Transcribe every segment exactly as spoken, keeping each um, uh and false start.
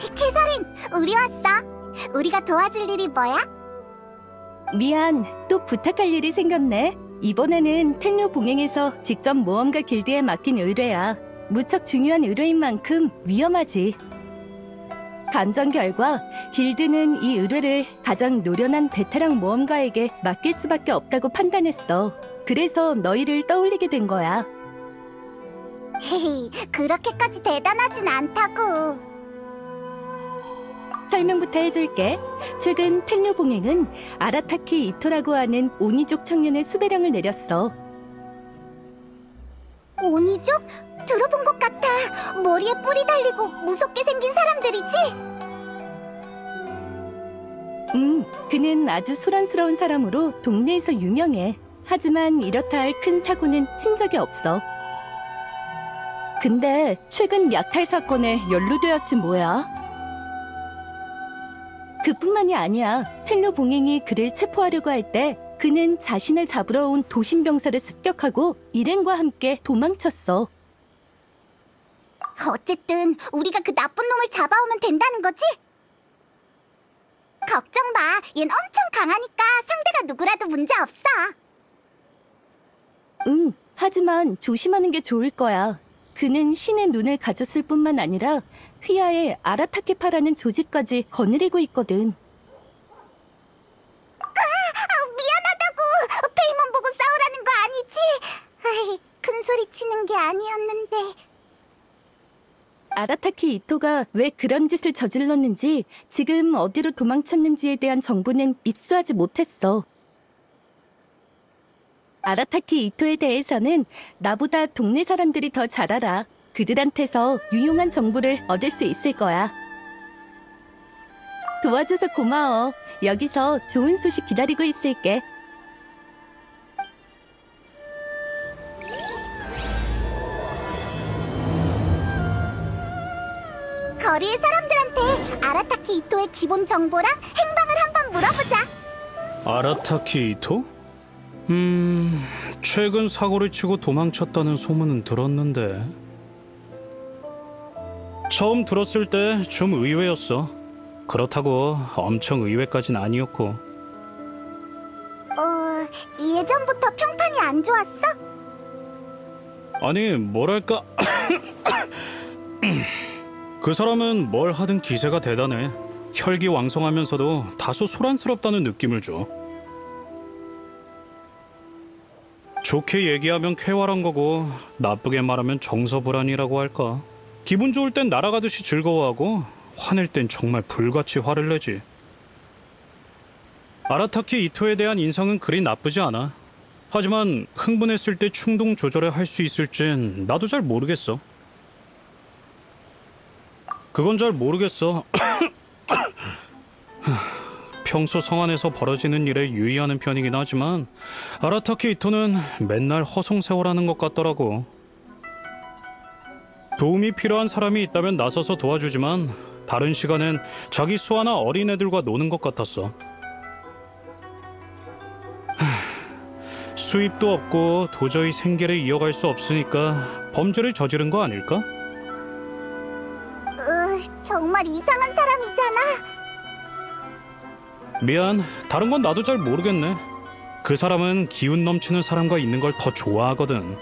캐서린, 우리 왔어. 우리가 도와줄 일이 뭐야? 미안, 또 부탁할 일이 생겼네. 이번에는 텔료 봉행에서 직접 모험가 길드에 맡긴 의뢰야. 무척 중요한 의뢰인 만큼 위험하지. 감정 결과 길드는 이 의뢰를 가장 노련한 베테랑 모험가에게 맡길 수밖에 없다고 판단했어. 그래서 너희를 떠올리게 된 거야. 헤헤, 그렇게까지 대단하진 않다고. 설명부터 해줄게. 최근 텔료 봉행은 아라타키 이토라고 하는 오니족 청년의 수배령을 내렸어. 오니족? 들어본 것 같아. 머리에 뿔이 달리고 무섭게 생긴 사람들이지? 응, 그는 아주 소란스러운 사람으로 동네에서 유명해. 하지만 이렇다 할 큰 사고는 친 적이 없어. 근데 최근 약탈 사건에 연루되었지 뭐야? 그뿐만이 아니야. 텔료 봉행이 그를 체포하려고 할 때 그는 자신을 잡으러 온 도신병사를 습격하고 일행과 함께 도망쳤어. 어쨌든 우리가 그 나쁜 놈을 잡아오면 된다는 거지? 걱정 마. 얜 엄청 강하니까 상대가 누구라도 문제 없어. 응, 하지만 조심하는 게 좋을 거야. 그는 신의 눈을 가졌을 뿐만 아니라 휘하에 아라타케파라는 조직까지 거느리고 있거든. 아, 미안하다고. 페이몬 보고 싸우라는 거 아니지? 아이, 큰 소리 치는 게 아니었는데. 아라타키 이토가 왜 그런 짓을 저질렀는지, 지금 어디로 도망쳤는지에 대한 정보는 입수하지 못했어. 아라타키 이토에 대해서는 나보다 동네 사람들이 더 잘 알아. 그들한테서 유용한 정보를 얻을 수 있을 거야. 도와줘서 고마워. 여기서 좋은 소식 기다리고 있을게. 거리의 사람들한테 아라타키 이토의 기본 정보랑 행방을 한번 물어보자. 아라타키 이토? 음... 최근 사고를 치고 도망쳤다는 소문은 들었는데... 처음 들었을 때 좀 의외였어. 그렇다고 엄청 의외까진 아니었고. 어... 예전부터 평판이 안 좋았어? 아니, 뭐랄까... 그 사람은 뭘 하든 기세가 대단해. 혈기왕성하면서도 다소 소란스럽다는 느낌을 줘. 좋게 얘기하면 쾌활한 거고 나쁘게 말하면 정서불안이라고 할까. 기분 좋을 땐 날아가듯이 즐거워하고 화낼 땐 정말 불같이 화를 내지. 아라타키 이토에 대한 인상은 그리 나쁘지 않아. 하지만 흥분했을 때 충동 조절을 할 수 있을진 나도 잘 모르겠어. 그건 잘 모르겠어. 평소 성안에서 벌어지는 일에 유의하는 편이긴 하지만 아라타키 이토는 맨날 허송세월하는 것 같더라고. 도움이 필요한 사람이 있다면 나서서 도와주지만 다른 시간엔 자기 수하나 어린애들과 노는 것 같았어. 수입도 없고 도저히 생계를 이어갈 수 없으니까 범죄를 저지른 거 아닐까? 으, 정말 이상한 사람이잖아. 미안, 다른 건 나도 잘 모르겠네. 그 사람은 기운 넘치는 사람과 있는 걸 더 좋아하거든.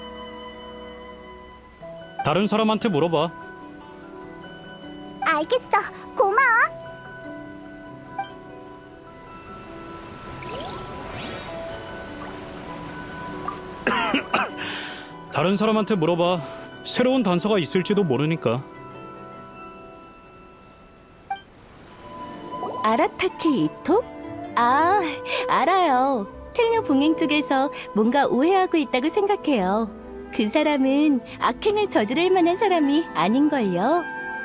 다른 사람한테 물어봐. 알겠어. 고마워. 다른 사람한테 물어봐. 새로운 단서가 있을지도 모르니까. 아라타키 이토? 아, 알아요. 텔료 봉행 쪽에서 뭔가 오해하고 있다고 생각해요. 그 사람은 악행을 저지를 만한 사람이 아닌걸요.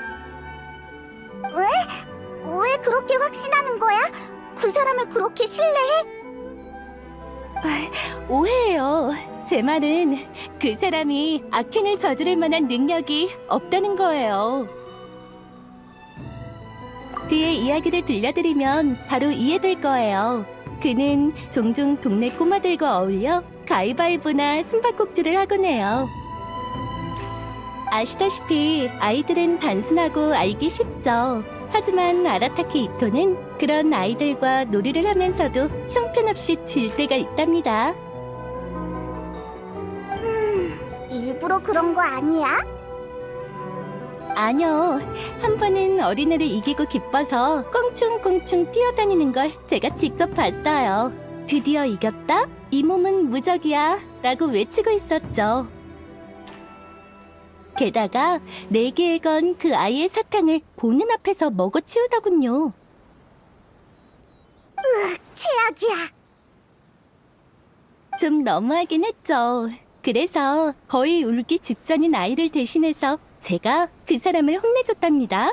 왜? 왜 그렇게 확신하는 거야? 그 사람을 그렇게 신뢰해? 아, 오해예요. 제 말은 그 사람이 악행을 저지를 만한 능력이 없다는 거예요. 그의 이야기를 들려드리면 바로 이해될 거예요. 그는 종종 동네 꼬마들과 어울려 가위바위보나 숨바꼭질을 하곤 해요. 아시다시피 아이들은 단순하고 알기 쉽죠. 하지만 아라타키 이토는 그런 아이들과 놀이를 하면서도 형편없이 질 때가 있답니다. 음, 일부러 그런 거 아니야? 아니요. 한 번은 어린애를 이기고 기뻐서 껑충껑충 뛰어다니는 걸 제가 직접 봤어요. 드디어 이겼다? 이 몸은 무적이야 라고 외치고 있었죠. 게다가 네 개에 건 그 아이의 사탕을 보는 앞에서 먹어치우더군요. 으악, 최악이야. 좀 너무하긴 했죠. 그래서 거의 울기 직전인 아이를 대신해서 제가 그 사람을 혼내줬답니다.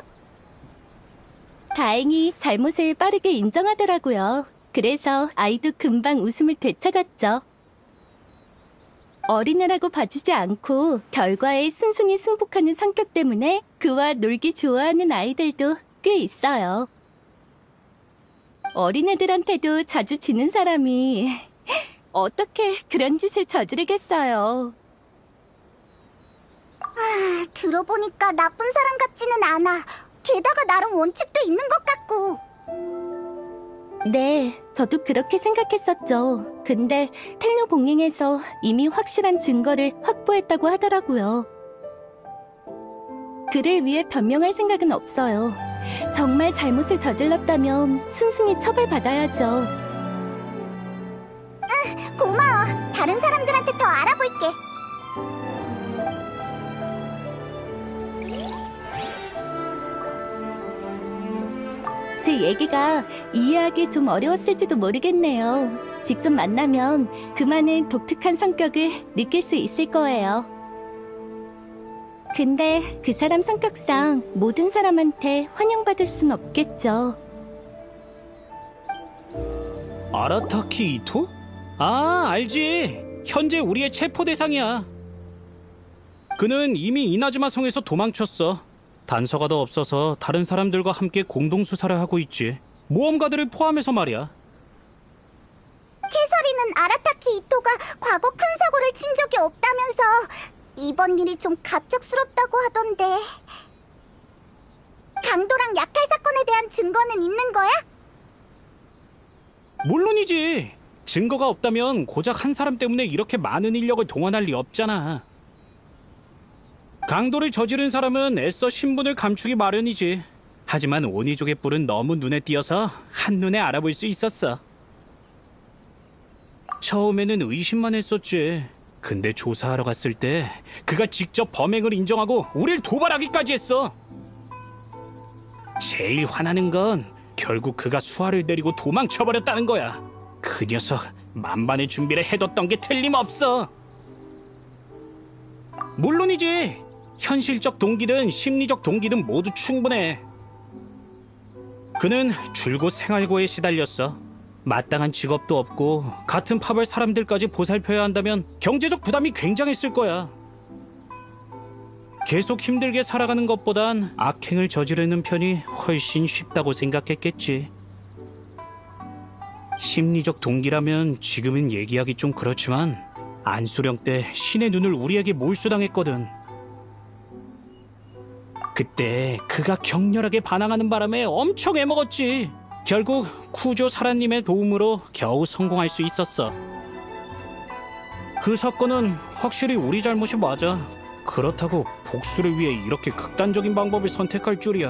다행히 잘못을 빠르게 인정하더라고요. 그래서 아이도 금방 웃음을 되찾았죠. 어린애라고 봐주지 않고 결과에 순순히 승복하는 성격 때문에 그와 놀기 좋아하는 아이들도 꽤 있어요. 어린애들한테도 자주 지는 사람이 어떻게 그런 짓을 저지르겠어요. 아, 들어보니까 나쁜 사람 같지는 않아. 게다가 나름 원칙도 있는 것 같고. 네, 저도 그렇게 생각했었죠. 근데 텔료 봉행에서 이미 확실한 증거를 확보했다고 하더라고요. 그를 위해 변명할 생각은 없어요. 정말 잘못을 저질렀다면 순순히 처벌받아야죠. 응, 고마워. 다른 사람들한테 더 알아볼게. 제 얘기가 이해하기 좀 어려웠을지도 모르겠네요. 직접 만나면 그만의 독특한 성격을 느낄 수 있을 거예요. 근데 그 사람 성격상 모든 사람한테 환영받을 순 없겠죠. 아라타키 이토? 아, 알지. 현재 우리의 체포 대상이야. 그는 이미 이나즈마 성에서 도망쳤어. 단서가 없어서 다른 사람들과 함께 공동 수사를 하고 있지. 모험가들을 포함해서 말이야. 캐서린은 아라타키 이토가 과거 큰 사고를 친 적이 없다면서 이번 일이 좀 갑작스럽다고 하던데. 강도랑 약탈 사건에 대한 증거는 있는 거야? 물론이지. 증거가 없다면 고작 한 사람 때문에 이렇게 많은 인력을 동원할 리 없잖아. 강도를 저지른 사람은 애써 신분을 감추기 마련이지. 하지만 오니족의 뿔은 너무 눈에 띄어서 한눈에 알아볼 수 있었어. 처음에는 의심만 했었지. 근데 조사하러 갔을 때 그가 직접 범행을 인정하고 우릴 도발하기까지 했어. 제일 화나는 건 결국 그가 수아를 내리고 도망쳐버렸다는 거야. 그 녀석 만반의 준비를 해뒀던 게 틀림없어. 물론이지. 현실적 동기든 심리적 동기든 모두 충분해. 그는 줄곧 생활고에 시달렸어. 마땅한 직업도 없고 같은 파벌 사람들까지 보살펴야 한다면 경제적 부담이 굉장했을 거야. 계속 힘들게 살아가는 것보단 악행을 저지르는 편이 훨씬 쉽다고 생각했겠지. 심리적 동기라면 지금은 얘기하기 좀 그렇지만 안수령 때 신의 눈을 우리에게 몰수당했거든. 그때 그가 격렬하게 반항하는 바람에 엄청 애먹었지. 결국 쿠조 사라님의 도움으로 겨우 성공할 수 있었어. 그 사건은 확실히 우리 잘못이 맞아. 그렇다고 복수를 위해 이렇게 극단적인 방법을 선택할 줄이야.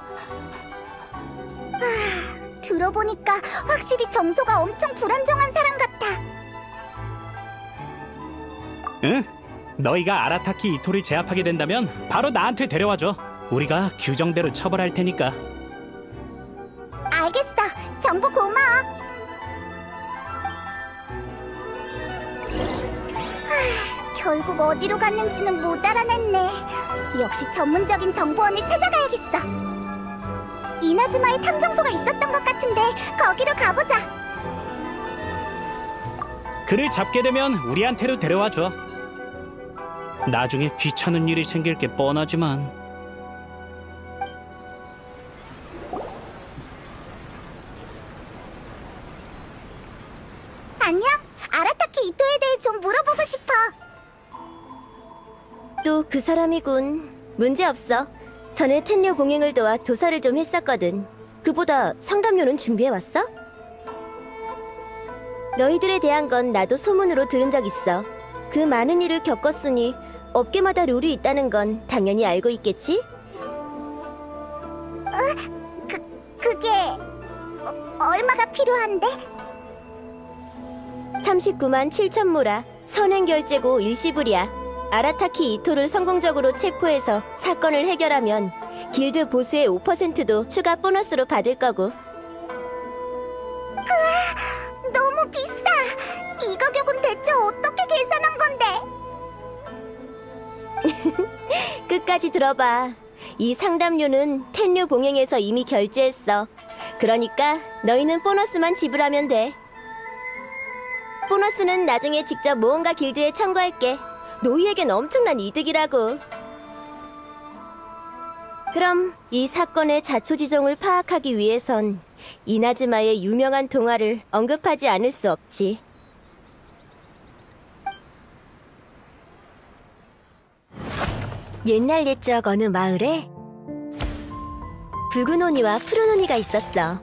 아, 들어보니까 확실히 정서가 엄청 불안정한 사람 같아. 응? 너희가 아라타키 이토를 제압하게 된다면 바로 나한테 데려와줘. 우리가 규정대로 처벌할 테니까. 알겠어. 정보 고마워. 하, 결국 어디로 갔는지는 못 알아냈네. 역시 전문적인 정보원을 찾아가야겠어. 이나즈마에 탐정소가 있었던 것 같은데 거기로 가보자. 그를 잡게 되면 우리한테로 데려와줘. 나중에 귀찮은 일이 생길 게 뻔하지만. 안녕. 아라타키 이토에 대해 좀 물어보고 싶어. 또 그 사람이군. 문제 없어. 전에 텐료 봉행을 도와 조사를 좀 했었거든. 그보다 상담료는 준비해왔어? 너희들에 대한 건 나도 소문으로 들은 적 있어. 그 많은 일을 겪었으니 업계마다 룰이 있다는 건 당연히 알고 있겠지? 그, 그게 어, 얼마가 필요한데? 삼십구만 칠천 모라, 선행결제고 일시불이야. 아라타키 이토를 성공적으로 체포해서 사건을 해결하면 길드 보수의 오 퍼센트도 추가 보너스로 받을 거고. 너무 비싸. 이 가격은 대체 어떻게 계산한 건데? 끝까지 들어봐. 이 상담료는 텐류 봉행에서 이미 결제했어. 그러니까 너희는 보너스만 지불하면 돼. 보너스는 나중에 직접 모험가 길드에 청구할게. 너희에겐 엄청난 이득이라고. 그럼 이 사건의 자초지종을 파악하기 위해선 이나즈마의 유명한 동화를 언급하지 않을 수 없지. 옛날 옛적 어느 마을에 붉은 오니와 푸른 오니가 있었어.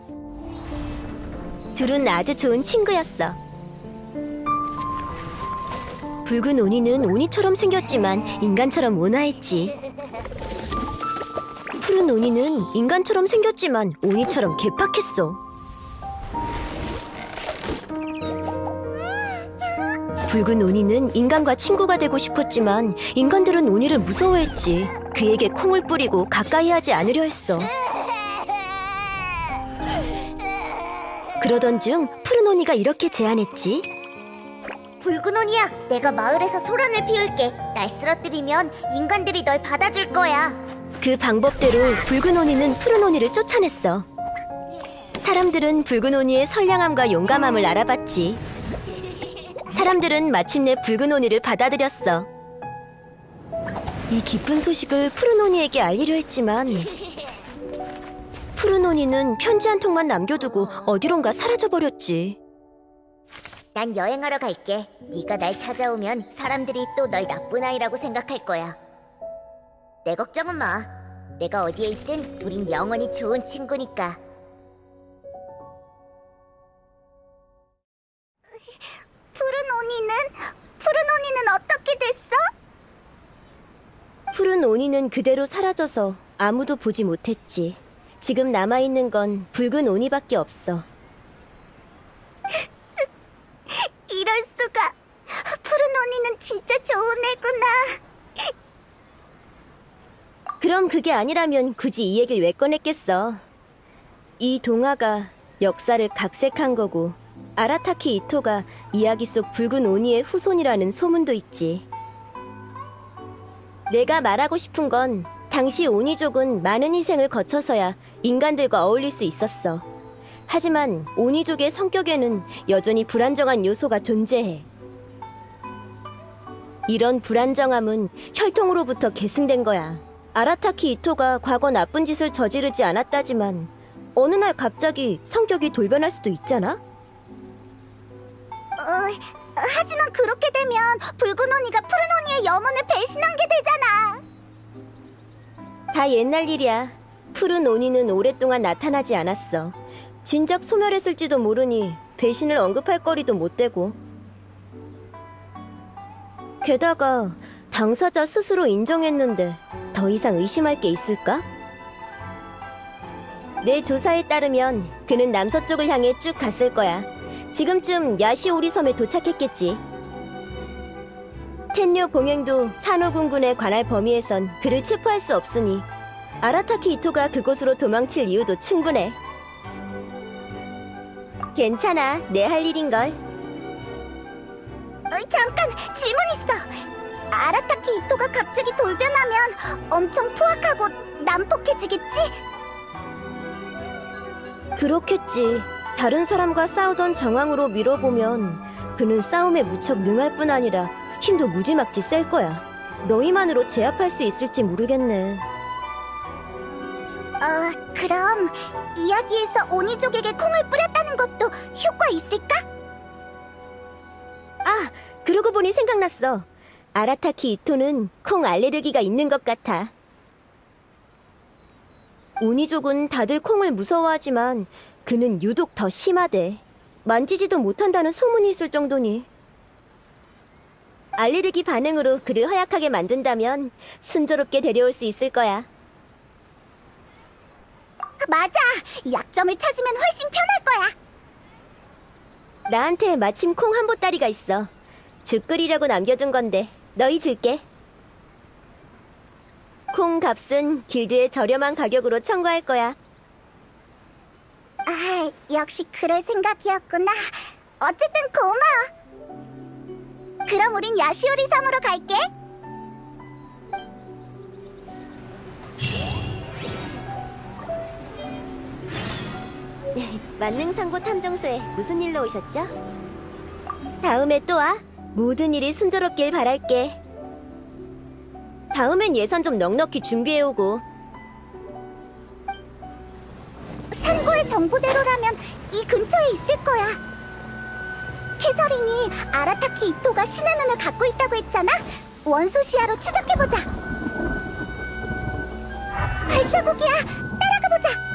둘은 아주 좋은 친구였어. 붉은 오니는 오니처럼 생겼지만 인간처럼 온화했지. 푸른 오니는 인간처럼 생겼지만 오니처럼 개팍했어. 붉은 오니는 인간과 친구가 되고 싶었지만 인간들은 오니를 무서워했지. 그에게 콩을 뿌리고 가까이 하지 않으려 했어. 그러던 중 푸른 오니가 이렇게 제안했지. 붉은 오니야, 내가 마을에서 소란을 피울게. 날 쓰러뜨리면 인간들이 널 받아줄 거야. 그 방법대로 붉은 오니는 푸른 오니를 쫓아냈어. 사람들은 붉은 오니의 선량함과 용감함을 알아봤지. 사람들은 마침내 붉은 오니를 받아들였어. 이 기쁜 소식을 푸른 오니에게 알리려 했지만 푸른 오니는 편지 한 통만 남겨두고 어디론가 사라져버렸지. 난 여행하러 갈게. 네가 날 찾아오면 사람들이 또 널 나쁜 아이라고 생각할 거야. 내 걱정은 마. 내가 어디에 있든 우린 영원히 좋은 친구니까. 푸른 오니는? 푸른 오니는 어떻게 됐어? 푸른 오니는 그대로 사라져서 아무도 보지 못했지. 지금 남아있는 건 붉은 오니밖에 없어. 이럴 수가. 푸른 오니는 진짜 좋은 애구나. 그럼 그게 아니라면 굳이 이 얘기를 왜 꺼냈겠어. 이 동화가 역사를 각색한 거고 아라타키 이토가 이야기 속 붉은 오니의 후손이라는 소문도 있지. 내가 말하고 싶은 건 당시 오니족은 많은 희생을 거쳐서야 인간들과 어울릴 수 있었어. 하지만 오니족의 성격에는 여전히 불안정한 요소가 존재해. 이런 불안정함은 혈통으로부터 계승된 거야. 아라타키 이토가 과거 나쁜 짓을 저지르지 않았다지만 어느 날 갑자기 성격이 돌변할 수도 있잖아? 어, 하지만 그렇게 되면 붉은 오니가 푸른 오니의 염원을 배신한 게 되잖아. 다 옛날 일이야. 푸른 오니는 오랫동안 나타나지 않았어. 진작 소멸했을지도 모르니 배신을 언급할 거리도 못 되고. 게다가 당사자 스스로 인정했는데 더 이상 의심할 게 있을까? 내 조사에 따르면 그는 남서쪽을 향해 쭉 갔을 거야. 지금쯤 야시오리 섬에 도착했겠지. 텐료 봉행도 산호군군에 관할 범위에선 그를 체포할 수 없으니 아라타키 이토가 그곳으로 도망칠 이유도 충분해. 괜찮아, 내 할 일인걸. 어, 잠깐, 질문 있어. 아라타키 이토가 갑자기 돌변하면 엄청 포악하고 난폭해지겠지? 그렇겠지. 다른 사람과 싸우던 정황으로 미뤄보면 그는 싸움에 무척 능할 뿐 아니라 힘도 무지막지 셀 거야. 너희만으로 제압할 수 있을지 모르겠네. 어, 그럼 이야기에서 오니족에게 콩을 뿌렸다는 것도 효과 있을까? 아, 그러고 보니 생각났어. 아라타키 이토는 콩 알레르기가 있는 것 같아. 오니족은 다들 콩을 무서워하지만 그는 유독 더 심하대. 만지지도 못한다는 소문이 있을 정도니. 알레르기 반응으로 그를 허약하게 만든다면 순조롭게 데려올 수 있을 거야. 맞아. 약점을 찾으면 훨씬 편할 거야. 나한테 마침 콩 한 보따리가 있어. 죽 끓이려고 남겨둔 건데 너희 줄게. 콩 값은 길드에 저렴한 가격으로 청구할 거야. 아, 역시 그럴 생각이었구나. 어쨌든 고마워. 그럼 우린 야시오리 섬으로 갈게. 만능상고 탐정소에 무슨 일로 오셨죠? 다음에 또 와. 모든 일이 순조롭길 바랄게. 다음엔 예산 좀 넉넉히 준비해오고. 상고의 정보대로라면 이 근처에 있을 거야. 캐서린이 아라타키 이토가 신의 눈을 갖고 있다고 했잖아. 원소 시야로 추적해보자. 발자국이야. 따라가보자.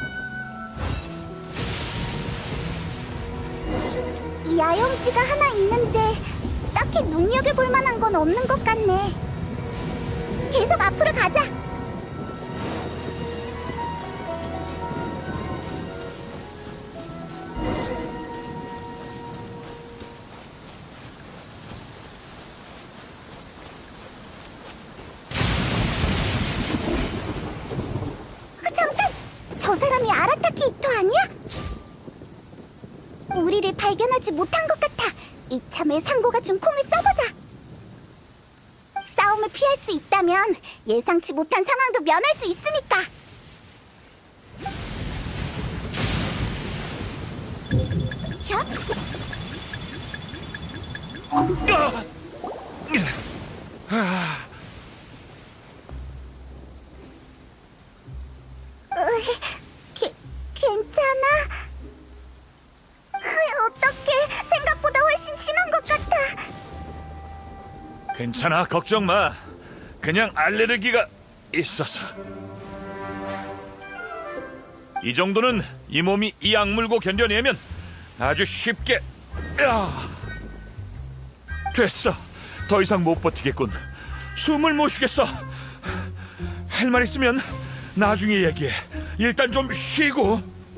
야영지가 하나 있는데 딱히 눈여겨볼 만한 건 없는 것 같네. 계속 앞으로 가자. 잠깐! 저 사람이 아라타키 이토 아니야? 우리를 발견하지 못한 것 같아. 이참에 상고가 준 콩을 써보자. 싸움을 피할 수 있다면 예상치 못한 상황도 면할 수 있으니까. 야? 으, 게, 괜찮아? 어떡해, 생각보다 훨씬 심한 것 같아. 괜찮아, 걱정 마. 그냥 알레르기가 있어서. 이 정도는 이 몸이 이 악물고 견뎌내면 아주 쉽게. 야. 됐어. 더 이상 못 버티겠군. 숨을 못 쉬겠어. 할 말 있으면 나중에 얘기해. 일단 좀 쉬고.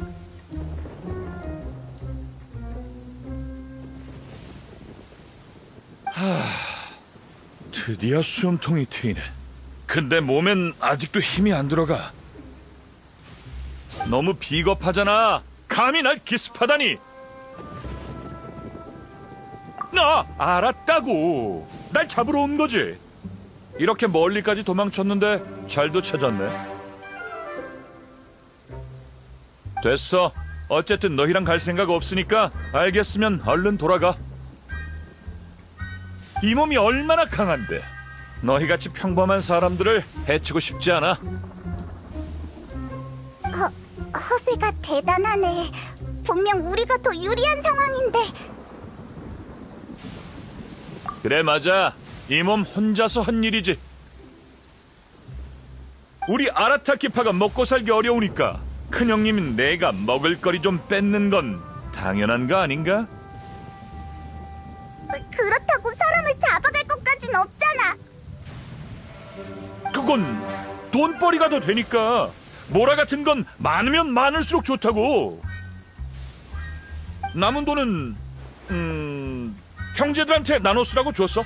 하... 드디어 숨통이 트이네. 근데 몸엔 아직도 힘이 안 들어가. 너무 비겁하잖아. 감히 날 기습하다니. 나 알았다고. 날 잡으러 온 거지. 이렇게 멀리까지 도망쳤는데 잘도 찾았네. 됐어. 어쨌든 너희랑 갈 생각 없으니까 알겠으면 얼른 돌아가. 이 몸이 얼마나 강한데 너희같이 평범한 사람들을 해치고 싶지 않아. 허, 허세가 대단하네. 분명 우리가 더 유리한 상황인데. 그래, 맞아. 이 몸 혼자서 한 일이지. 우리 아라타키파가 먹고 살기 어려우니까 큰형님인 내가 먹을거리 좀 뺏는 건 당연한 거 아닌가? 그렇다고 사람을 잡아갈 것까진 없잖아. 그건 돈벌이가 더 되니까. 모라 같은 건 많으면 많을수록 좋다고. 남은 돈은 음... 형제들한테 나눠 쓰라고 줬어.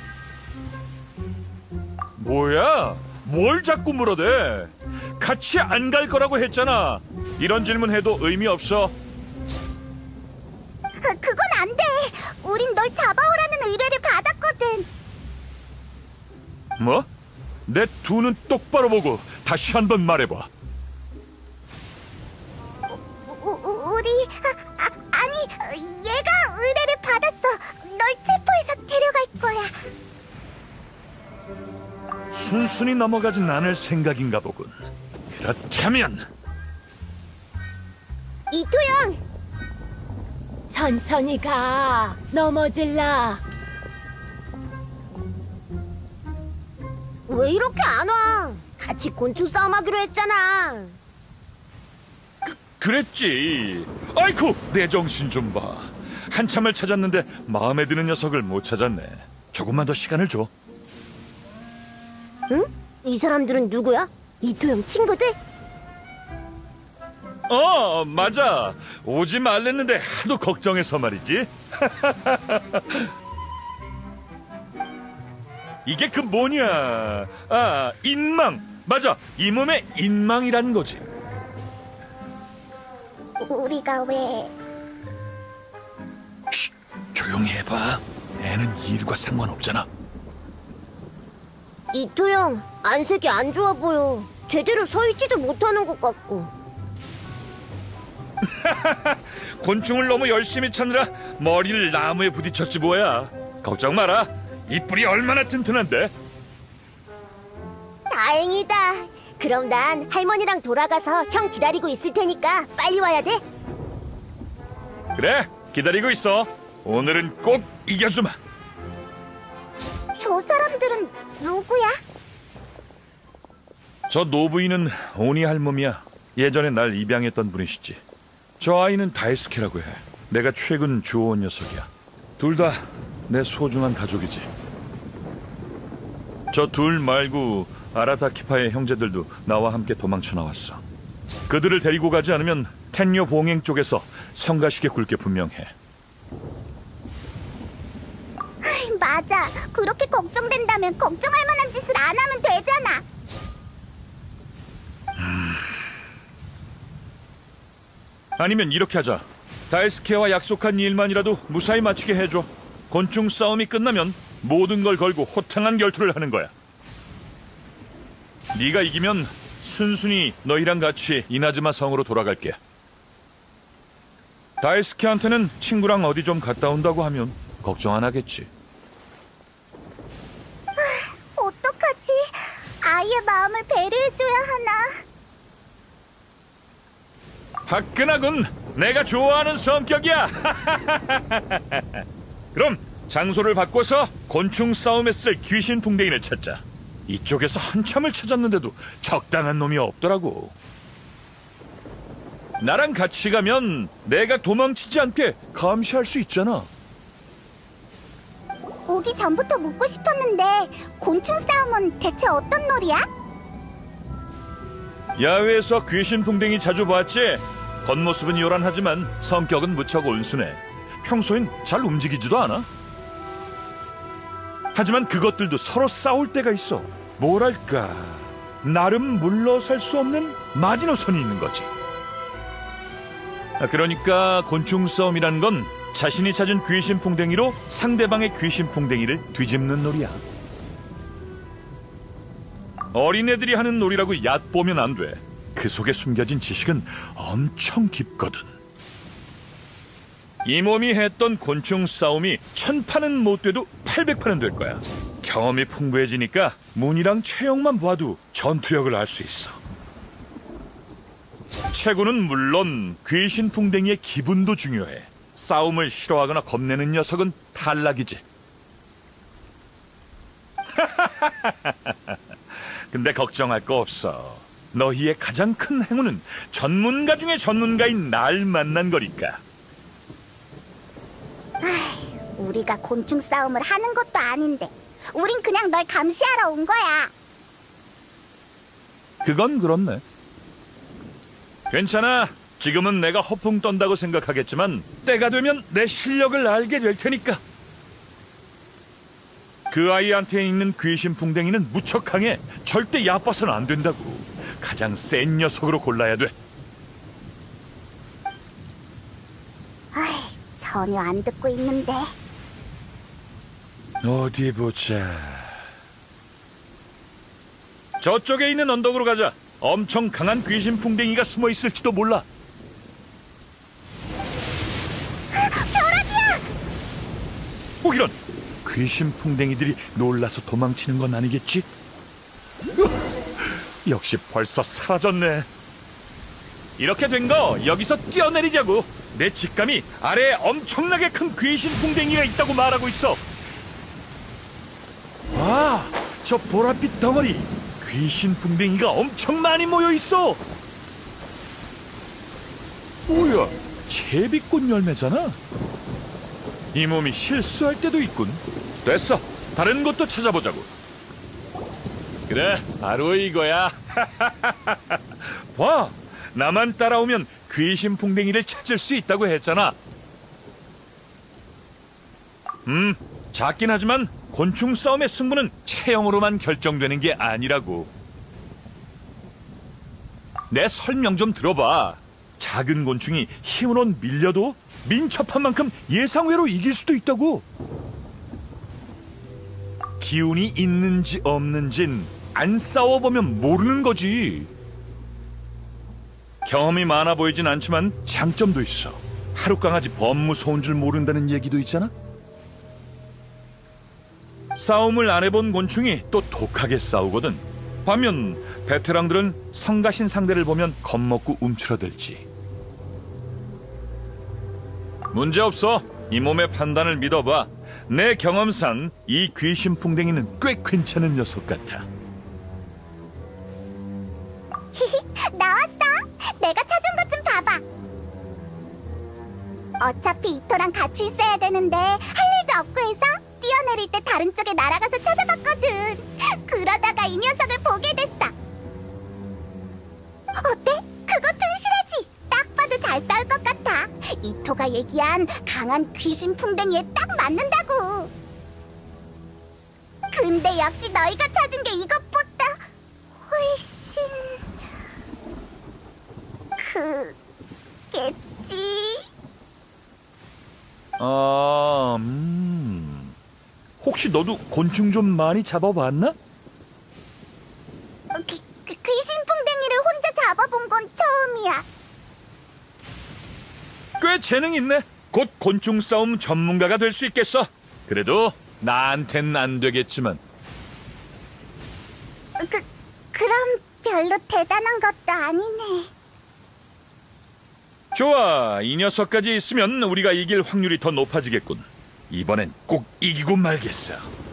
뭐야? 뭘 자꾸 물어대? 같이 안 갈 거라고 했잖아. 이런 질문 해도 의미 없어. 그건 안 돼. 우린 널 잡아오라는 의뢰를 받았거든. 뭐? 내 두 눈 똑바로 보고 다시 한번 말해봐. 우, 우, 우리 아, 아, 아니 얘가 의뢰를 받았어. 널 체포해서 데려갈 거야. 순순히 넘어가진 않을 생각인가 보군. 그렇다면 이토영! 천천히 가. 넘어질라. 왜 이렇게 안 와? 같이 곤충 싸움하기로 했잖아. 그랬지. 아이쿠, 내 정신 좀 봐. 한참을 찾았는데 마음에 드는 녀석을 못 찾았네. 조금만 더 시간을 줘. 응? 이 사람들은 누구야? 이토영 친구들? 어, 맞아. 오지 말랬는데 하도 걱정해서 말이지. 이게 그 뭐냐? 아, 인망. 맞아. 이 몸의 인망이라는 거지. 우리가 왜... 쉿, 조용히 해봐. 애는 일과 상관없잖아. 이토영, 안색이 안 좋아 보여. 제대로 서 있지도 못하는 것 같고. 곤충을 너무 열심히 찾느라 머리를 나무에 부딪혔지 뭐야. 걱정 마라. 이 뿔이 얼마나 튼튼한데. 다행이다. 그럼 난 할머니랑 돌아가서 형 기다리고 있을 테니까 빨리 와야 돼. 그래, 기다리고 있어. 오늘은 꼭 이겨주마. 저 사람들은 누구야? 저 노부인은 오니 할멈이야. 예전에 날 입양했던 분이시지. 저 아이는 다이스케라고 해. 내가 최근 주워온 녀석이야. 둘 다 내 소중한 가족이지. 저 둘 말고 아라타키파의 형제들도 나와 함께 도망쳐 나왔어. 그들을 데리고 가지 않으면 텐요 봉행 쪽에서 성가시게 굴 게 분명해. 맞아. 그렇게 걱정된다면 걱정할 만한 짓을 안 하면 되잖아. 아니면 이렇게 하자. 다이스케와 약속한 일만이라도 무사히 마치게 해줘. 곤충 싸움이 끝나면 모든 걸 걸고 호탕한 결투를 하는 거야. 네가 이기면 순순히 너희랑 같이 이나즈마 성으로 돌아갈게. 다이스케한테는 친구랑 어디 좀 갔다 온다고 하면 걱정 안 하겠지. 어떡하지? 아이의 마음을 배려해줘야 하나? 화끈하군. 내가 좋아하는 성격이야. 그럼 장소를 바꿔서 곤충 싸움에 쓸 귀신 풍뎅이를 찾자. 이쪽에서 한참을 찾았는데도 적당한 놈이 없더라고. 나랑 같이 가면 내가 도망치지 않게 감시할 수 있잖아. 오기 전부터 묻고 싶었는데 곤충 싸움은 대체 어떤 놀이야? 야외에서 귀신 풍뎅이 자주 봤지? 겉모습은 요란하지만 성격은 무척 온순해. 평소엔 잘 움직이지도 않아. 하지만 그것들도 서로 싸울 때가 있어. 뭐랄까, 나름 물러설 수 없는 마지노선이 있는 거지. 그러니까 곤충 싸움이란 건 자신이 찾은 귀신 풍뎅이로 상대방의 귀신 풍뎅이를 뒤집는 놀이야. 어린애들이 하는 놀이라고 얕보면 안 돼. 그 속에 숨겨진 지식은 엄청 깊거든. 이 몸이 했던 곤충 싸움이 천 판은 못 돼도 팔백 판은 될 거야. 경험이 풍부해지니까 문이랑 체형만 봐도 전투력을 알 수 있어. 체구는 물론 귀신 풍뎅이의 기분도 중요해. 싸움을 싫어하거나 겁내는 녀석은 탈락이지. 근데 걱정할 거 없어. 너희의 가장 큰 행운은 전문가 중에 전문가인 날 만난 거니까. 우리가 곤충 싸움을 하는 것도 아닌데 우린 그냥 널 감시하러 온 거야. 그건 그렇네. 괜찮아. 지금은 내가 허풍 떤다고 생각하겠지만 때가 되면 내 실력을 알게 될 테니까. 그 아이한테 있는 귀신 풍뎅이는 무척 강해. 절대 얕봐서는 안 된다고. 가장 센 녀석으로 골라야 돼. 아이, 전혀 안 듣고 있는데. 어디 보자. 저쪽에 있는 언덕으로 가자. 엄청 강한 귀신 풍뎅이가 숨어 있을지도 몰라. 벼락이야! 오, 이런! 귀신 풍뎅이들이 놀라서 도망치는 건 아니겠지? 으, 역시 벌써 사라졌네. 이렇게 된 거 여기서 뛰어내리자고. 내 직감이 아래에 엄청나게 큰 귀신 풍뎅이가 있다고 말하고 있어. 와, 저 보랏빛 덩어리. 귀신 풍뎅이가 엄청 많이 모여 있어. 뭐야, 제비꽃 열매잖아. 이 몸이 실수할 때도 있군. 됐어, 다른 곳도 찾아보자고. 그래, 바로 이거야. 봐, 나만 따라오면 귀신 풍뎅이를 찾을 수 있다고 했잖아. 음, 작긴 하지만 곤충 싸움의 승부는 체형으로만 결정되는 게 아니라고. 내 설명 좀 들어봐. 작은 곤충이 힘으로 밀려도 민첩한 만큼 예상외로 이길 수도 있다고. 기운이 있는지 없는진 안 싸워보면 모르는 거지. 경험이 많아 보이진 않지만 장점도 있어. 하룻강아지 범무서운 줄 모른다는 얘기도 있잖아. 싸움을 안 해본 곤충이 또 독하게 싸우거든. 반면 베테랑들은 성가신 상대를 보면 겁먹고 움츠러들지. 문제없어. 이 몸의 판단을 믿어봐. 내 경험상 이 귀신 풍뎅이는 꽤 괜찮은 녀석 같아. 나왔어. 내가 찾은 것 좀 봐봐. 어차피 이토랑 같이 있어야 되는데 할 일도 없고 해서 뛰어내릴 때 다른 쪽에 날아가서 찾아봤거든. 그러다가 이 녀석을 보게 됐어. 어때? 그거 튼실하지? 딱 봐도 잘 싸울 것 같아. 이토가 얘기한 강한 귀신 풍뎅이에 딱 맞는다고. 근데 역시 너희가 찾은 게 이것보다 훨씬... 그겠지? 아, 음... 혹시 너도 곤충 좀 많이 잡아봤나? 그, 그, 귀신 풍뎅이를 혼자 잡아본 건 처음이야. 꽤 재능 있네. 곧 곤충 싸움 전문가가 될 수 있겠어. 그래도 나한텐 안 되겠지만. 그, 그럼 별로 대단한 것도 아니네. 좋아, 이 녀석까지 있으면 우리가 이길 확률이 더 높아지겠군. 이번엔 꼭 이기고 말겠어.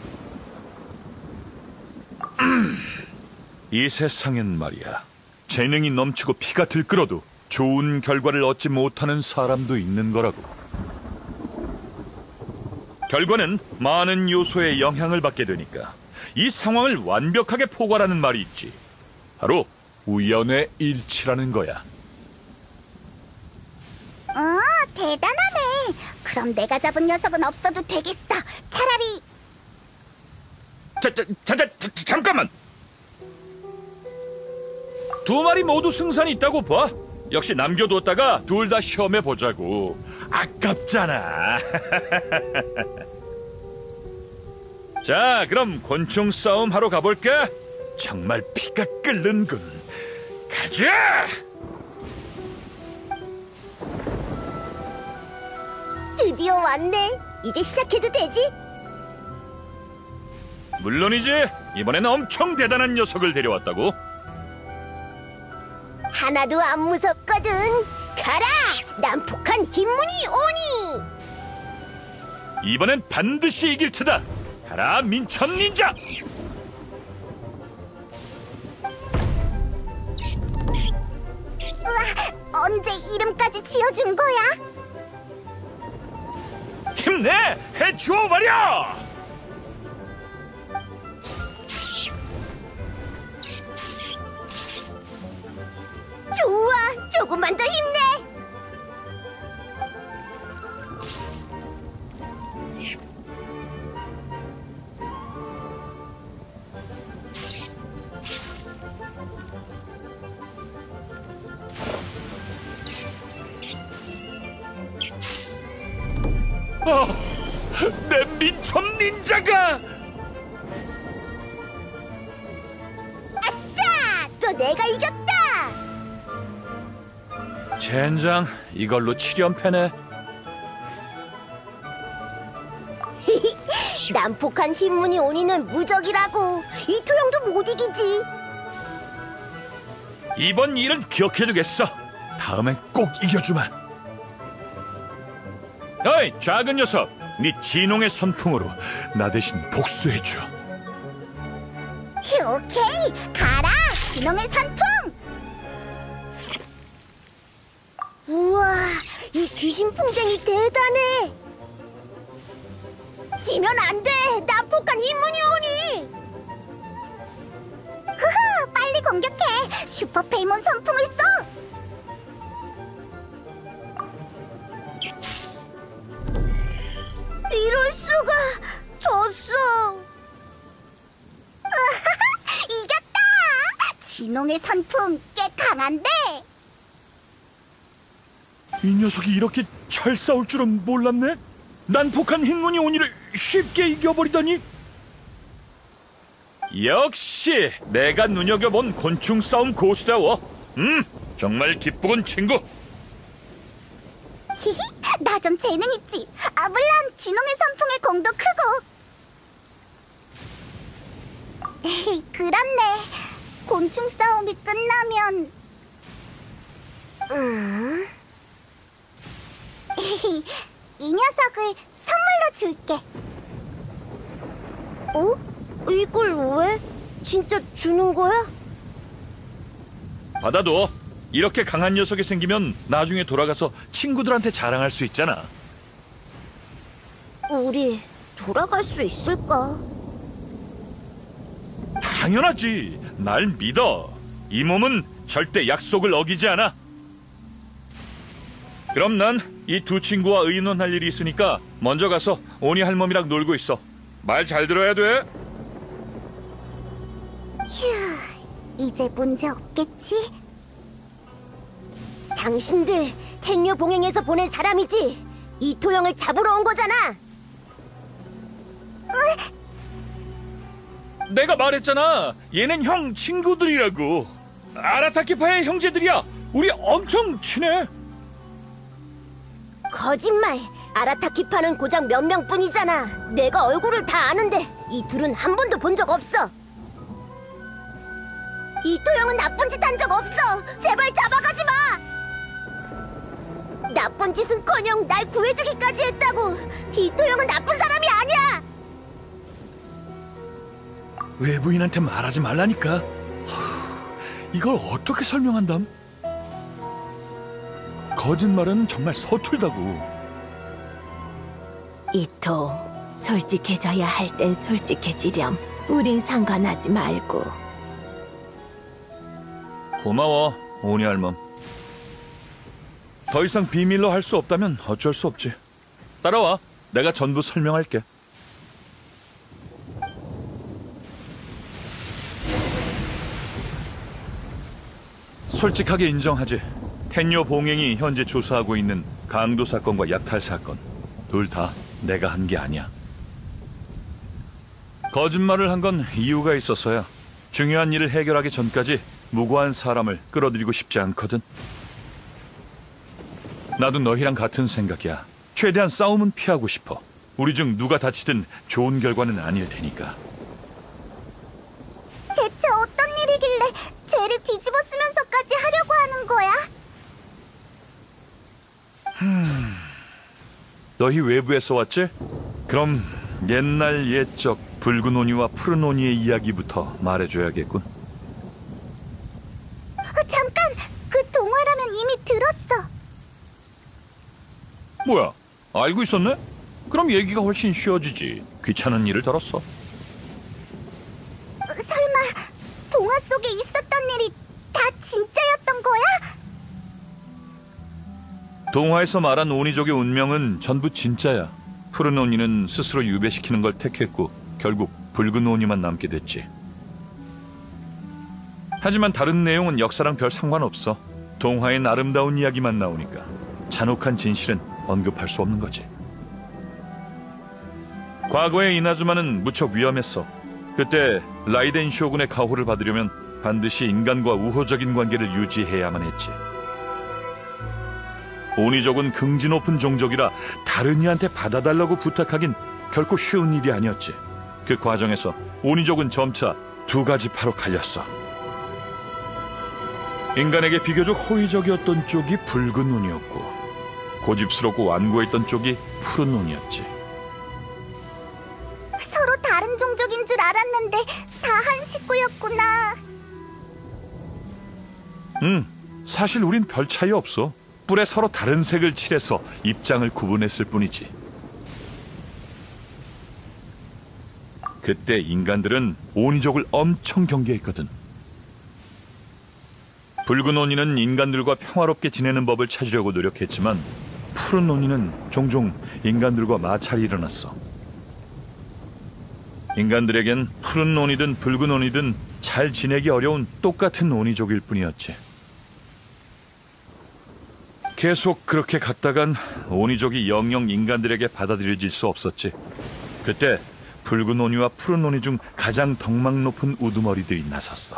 음, 이 세상엔 말이야, 재능이 넘치고 피가 들끓어도 좋은 결과를 얻지 못하는 사람도 있는 거라고. 결과는 많은 요소에 영향을 받게 되니까 이 상황을 완벽하게 포괄하는 말이 있지. 바로 우연의 일치라는 거야. 어, 대단하네. 그럼 내가 잡은 녀석은 없어도 되겠어. 차라리... 자, 자, 자, 자, 자, 잠깐만! 두 마리 모두 승산이 있다고 봐. 역시 남겨뒀다가 둘 다 시험해보자고. 아깝잖아. 자, 그럼 곤충 싸움 하러 가볼까? 정말 피가 끓는군. 가자! 드디어 왔네. 이제 시작해도 되지? 물론이지. 이번엔 엄청 대단한 녀석을 데려왔다고. 하나도 안 무섭거든. 가라! 난폭한 흰무늬 오니! 이번엔 반드시 이길 테다. 가라, 민첩 닌자! 우와, 언제 이름까지 지어준 거야? 힘내! 해주어 말이야! 좋아, 조금만 더 힘내. 어, 내 민첩 닌자가! 아싸! 또 내가 이겼다! 젠장, 이걸로 칠 연패네. 난폭한 흰무늬 오니는 무적이라고. 이토 형도 못 이기지. 이번 일은 기억해두겠어. 다음엔 꼭 이겨주마. 어이, 작은 녀석, 네 진홍의 선풍으로 나 대신 복수해줘. 오케이, 가라! 진홍의 선풍! 우와, 이 귀신 풍뎅이 대단해. 지면 안 돼. 난폭한 인문이 오니. 흐흐, 빨리 공격해. 슈퍼 페이몬 선풍을 써. 이럴 수가. 졌어. 이겼다. 진홍의 선풍 꽤 강한데. 이 녀석이 이렇게 잘 싸울 줄은 몰랐네. 난폭한 흰무늬 오니를 쉽게 이겨버리다니. 역시 내가 눈여겨본 곤충 싸움 고수다워. 음, 정말 기쁘군 친구. 히히, 나 좀 재능 있지. 아, 물론 진홍의 선풍의 공도 크고. 에이, 그렇네. 곤충 싸움이 끝나면 음... 히히, 이 녀석을 선물로 줄게. 어? 이걸 왜? 진짜 주는 거야? 받아둬. 이렇게 강한 녀석이 생기면 나중에 돌아가서 친구들한테 자랑할 수 있잖아. 우리 돌아갈 수 있을까? 당연하지. 날 믿어. 이 몸은 절대 약속을 어기지 않아. 그럼 난 이 두 친구와 의논할 일이 있으니까 먼저 가서 오니 할멈이랑 놀고 있어. 말 잘 들어야 돼. 휴, 이제 문제 없겠지? 당신들 텐류 봉행에서 보낸 사람이지? 이토영을 잡으러 온 거잖아. 내가 말했잖아. 얘는 형 친구들이라고. 아라타키파의 형제들이야. 우리 엄청 친해. 거짓말. 아라타키파는 고작 몇 명뿐이잖아. 내가 얼굴을 다 아는데 이 둘은 한 번도 본 적 없어. 이토영은 나쁜 짓 한 적 없어. 제발 잡아가지 마. 나쁜 짓은커녕 날 구해주기까지 했다고. 이토영은 나쁜 사람이 아니야. 외부인한테 말하지 말라니까. 허, 이걸 어떻게 설명한담? 거짓말은 정말 서툴다고. 이토, 솔직해져야 할 땐 솔직해지렴. 우린 상관하지 말고. 고마워, 오니 할멈. 더 이상 비밀로 할 수 없다면 어쩔 수 없지. 따라와. 내가 전부 설명할게. 솔직하게 인정하지. 텐요 봉행이 현재 조사하고 있는 강도 사건과 약탈 사건, 둘 다 내가 한 게 아니야. 거짓말을 한 건 이유가 있어서야. 중요한 일을 해결하기 전까지 무고한 사람을 끌어들이고 싶지 않거든. 나도 너희랑 같은 생각이야. 최대한 싸움은 피하고 싶어. 우리 중 누가 다치든 좋은 결과는 아닐 테니까. 대체 어떤 일이길래 죄를 뒤집어 쓰면서까지 하려고 하는 거야? 음... 너희 외부에서 왔지? 그럼 옛날 옛적 붉은 오니와 푸른 오니의 이야기부터 말해줘야겠군. 어, 잠깐! 그 동화라면 이미 들었어. 뭐야? 알고 있었네? 그럼 얘기가 훨씬 쉬워지지. 귀찮은 일을 다뤘어. 어, 설마 동화 속에 있었던 일이 다 진짜였던 거야? 동화에서 말한 오니족의 운명은 전부 진짜야. 푸른 오니는 스스로 유배시키는 걸 택했고 결국 붉은 오니만 남게 됐지. 하지만 다른 내용은 역사랑 별 상관없어. 동화엔 아름다운 이야기만 나오니까 잔혹한 진실은 언급할 수 없는 거지. 과거의 이나즈마는 무척 위험했어. 그때 라이덴 쇼군의 가호를 받으려면 반드시 인간과 우호적인 관계를 유지해야만 했지. 오니족은 긍지 높은 종족이라 다른 이한테 받아달라고 부탁하긴 결코 쉬운 일이 아니었지. 그 과정에서 오니족은 점차 두 가지 파로 갈렸어. 인간에게 비교적 호의적이었던 쪽이 붉은 오니였고 고집스럽고 완고했던 쪽이 푸른 오니였지. 서로 다른 종족인 줄 알았는데 다 한 식구였구나. 응, 사실 우린 별 차이 없어. 뿔에 서로 다른 색을 칠해서 입장을 구분했을 뿐이지. 그때 인간들은 오니족을 엄청 경계했거든. 붉은 오니는 인간들과 평화롭게 지내는 법을 찾으려고 노력했지만 푸른 오니는 종종 인간들과 마찰이 일어났어. 인간들에겐 푸른 오니든 붉은 오니든 잘 지내기 어려운 똑같은 오니족일 뿐이었지. 계속 그렇게 갔다간 오니족이 영영 인간들에게 받아들여질 수 없었지. 그때 붉은 오니와 푸른 오니 중 가장 덕망 높은 우두머리들이 나섰어.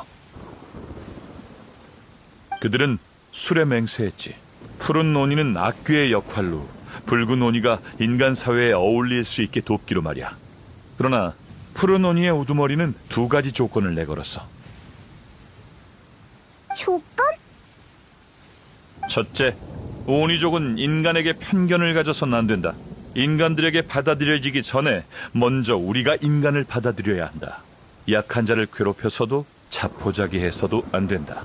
그들은 술에 맹세했지. 푸른 오니는 악귀의 역할로, 붉은 오니가 인간 사회에 어울릴 수 있게 돕기로 말이야. 그러나 푸른 오니의 우두머리는 두 가지 조건을 내걸었어. 조건? 첫째, 오니족은 인간에게 편견을 가져선 안 된다. 인간들에게 받아들여지기 전에 먼저 우리가 인간을 받아들여야 한다. 약한 자를 괴롭혀서도 자포자기해서도 안 된다.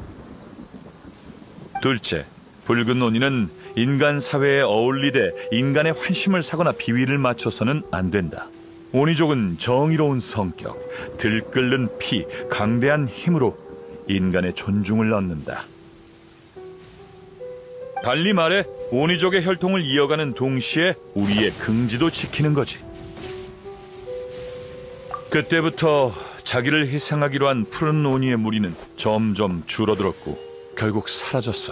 둘째, 붉은 오니는 인간 사회에 어울리되 인간의 환심을 사거나 비위를 맞춰서는 안 된다. 오니족은 정의로운 성격, 들끓는 피, 강대한 힘으로 인간의 존중을 얻는다. 달리 말해 오니족의 혈통을 이어가는 동시에 우리의 긍지도 지키는 거지. 그때부터 자기를 희생하기로 한 푸른 오니의 무리는 점점 줄어들었고 결국 사라졌어.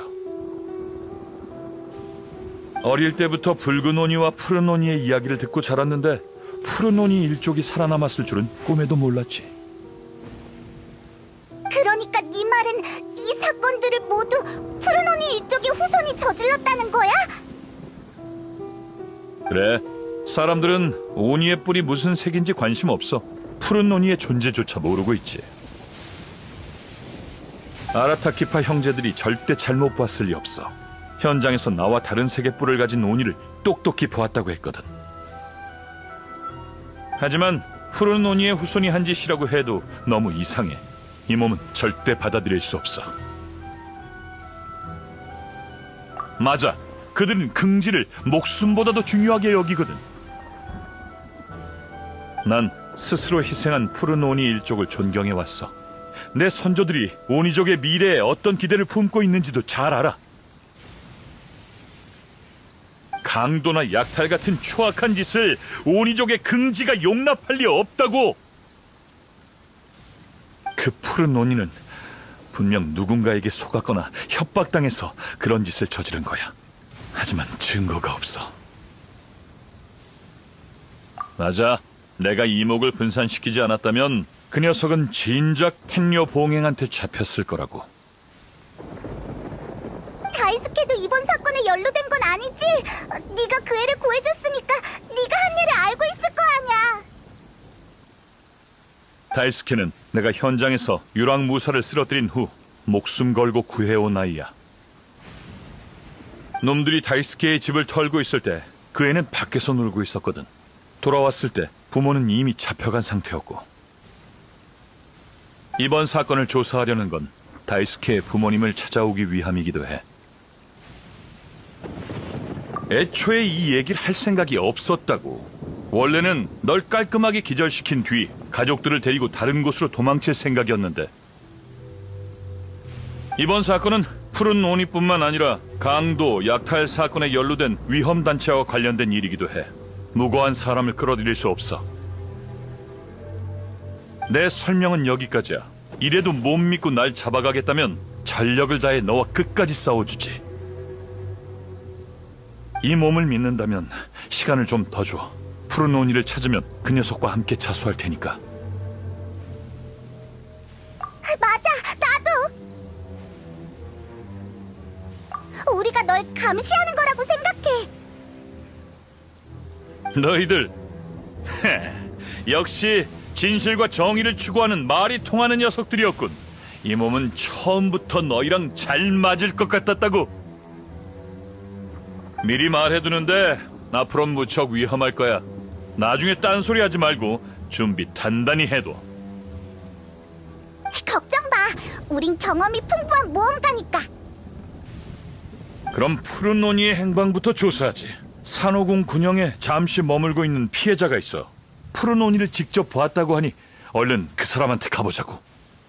어릴 때부터 붉은 오니와 푸른 오니의 이야기를 듣고 자랐는데 푸른 오니 일족이 살아남았을 줄은 꿈에도 몰랐지. 그러니까 네 말은 이 사건들을 모두 푸른 오니 일족의 후손이 저질렀다는 거야? 그래, 사람들은 오니의 뿔이 무슨 색인지 관심 없어. 푸른 오니의 존재조차 모르고 있지. 아라타키파 형제들이 절대 잘못 봤을 리 없어. 현장에서 나와 다른 색의 뿔을 가진 오니를 똑똑히 보았다고 했거든. 하지만 푸른 오니의 후손이 한 짓이라고 해도 너무 이상해. 이 몸은 절대 받아들일 수 없어. 맞아, 그들은 긍지를 목숨보다도 중요하게 여기거든. 난 스스로 희생한 푸른 오니 일족을 존경해왔어. 내 선조들이 오니족의 미래에 어떤 기대를 품고 있는지도 잘 알아. 강도나 약탈 같은 추악한 짓을 오니족의 긍지가 용납할 리 없다고. 그 푸른 오니는 분명 누군가에게 속았거나 협박당해서 그런 짓을 저지른 거야. 하지만 증거가 없어. 맞아, 내가 이목을 분산시키지 않았다면 그 녀석은 진작 텐녀 봉행한테 잡혔을 거라고. 다이스케도 이번 사건에 연루된 건 아니지? 네가 그 애를 구해줬으니까 네가 한 일을 알고 있을 거 아니야. 다이스케는 내가 현장에서 유랑무사를 쓰러뜨린 후 목숨 걸고 구해온 아이야. 놈들이 다이스케의 집을 털고 있을 때 그 애는 밖에서 놀고 있었거든. 돌아왔을 때 부모는 이미 잡혀간 상태였고. 이번 사건을 조사하려는 건 다이스케의 부모님을 찾아오기 위함이기도 해. 애초에 이 얘기를 할 생각이 없었다고. 원래는 널 깔끔하게 기절시킨 뒤 가족들을 데리고 다른 곳으로 도망칠 생각이었는데, 이번 사건은 푸른 오니뿐만 아니라 강도, 약탈 사건에 연루된 위험단체와 관련된 일이기도 해. 무고한 사람을 끌어들일 수 없어. 내 설명은 여기까지야. 이래도 못 믿고 날 잡아가겠다면 전력을 다해 너와 끝까지 싸워주지. 이 몸을 믿는다면 시간을 좀 더 줘. 푸른 오니를 찾으면 그 녀석과 함께 자수할 테니까. 맞아, 나도. 우리가 널 감시하는 거라고 생각해. 너희들, 역시 진실과 정의를 추구하는 말이 통하는 녀석들이었군. 이 몸은 처음부터 너희랑 잘 맞을 것 같았다고. 미리 말해두는데 앞으로는 무척 위험할 거야. 나중에 딴소리 하지 말고 준비 단단히 해둬. 걱정 마. 우린 경험이 풍부한 모험가니까. 그럼 푸른 논이의 행방부터 조사하지. 산호궁 군영에 잠시 머물고 있는 피해자가 있어. 푸른 논이를 직접 보았다고 하니 얼른 그 사람한테 가보자고.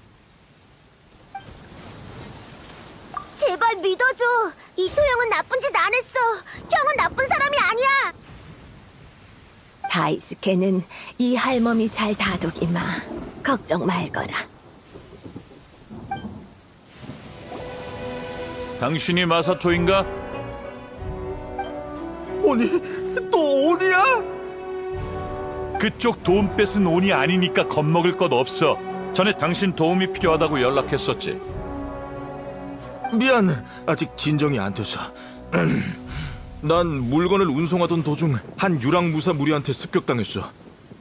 제발 믿어줘. 이토 형은 나쁜 짓 안 했어. 형은 나쁜 사람이 아니야. 다이스케는 이 할멈이 잘 다독이마. 걱정 말거라. 당신이 마사토인가? 오니, 또 오니야? 그쪽 돈 뺏은 온이 아니니까 겁먹을 것 없어. 전에 당신 도움이 필요하다고 연락했었지. 미안, 아직 진정이 안 돼서. 난 물건을 운송하던 도중 한 유랑무사 무리한테 습격당했어.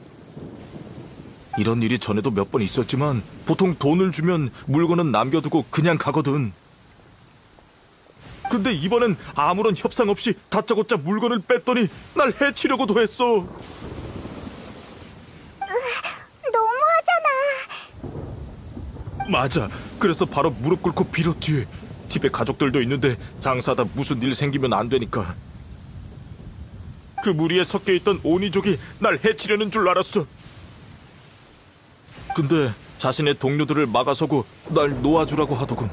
이런 일이 전에도 몇 번 있었지만 보통 돈을 주면 물건은 남겨두고 그냥 가거든. 근데 이번엔 아무런 협상 없이 다짜고짜 물건을 뺐더니 날 해치려고도 했어. 너무하잖아. 맞아. 그래서 바로 무릎 꿇고 빌었지. 집에 가족들도 있는데 장사하다 무슨 일 생기면 안 되니까. 그 무리에 섞여 있던 오니족이 날 해치려는 줄 알았어. 근데 자신의 동료들을 막아서고 날 놓아주라고 하더군.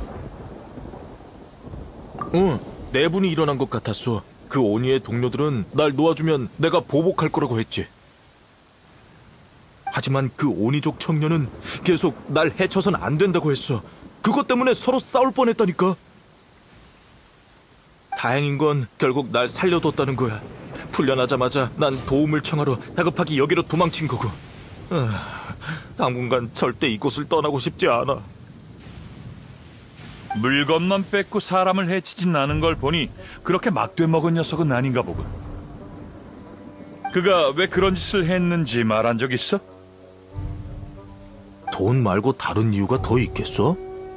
응, 내분이 일어난 것 같았어. 그 오니의 동료들은 날 놓아주면 내가 보복할 거라고 했지. 하지만 그 오니족 청년은 계속 날 해쳐선 안 된다고 했어. 그것 때문에 서로 싸울 뻔했다니까. 다행인 건 결국 날 살려뒀다는 거야. 풀려나자마자 난 도움을 청하러 다급하게 여기로 도망친 거고. 아, 당분간 절대 이곳을 떠나고 싶지 않아. 물건만 뺏고 사람을 해치진 않은 걸 보니 그렇게 막돼 먹은 녀석은 아닌가 보군. 그가 왜 그런 짓을 했는지 말한 적 있어? 돈 말고 다른 이유가 더 있겠어?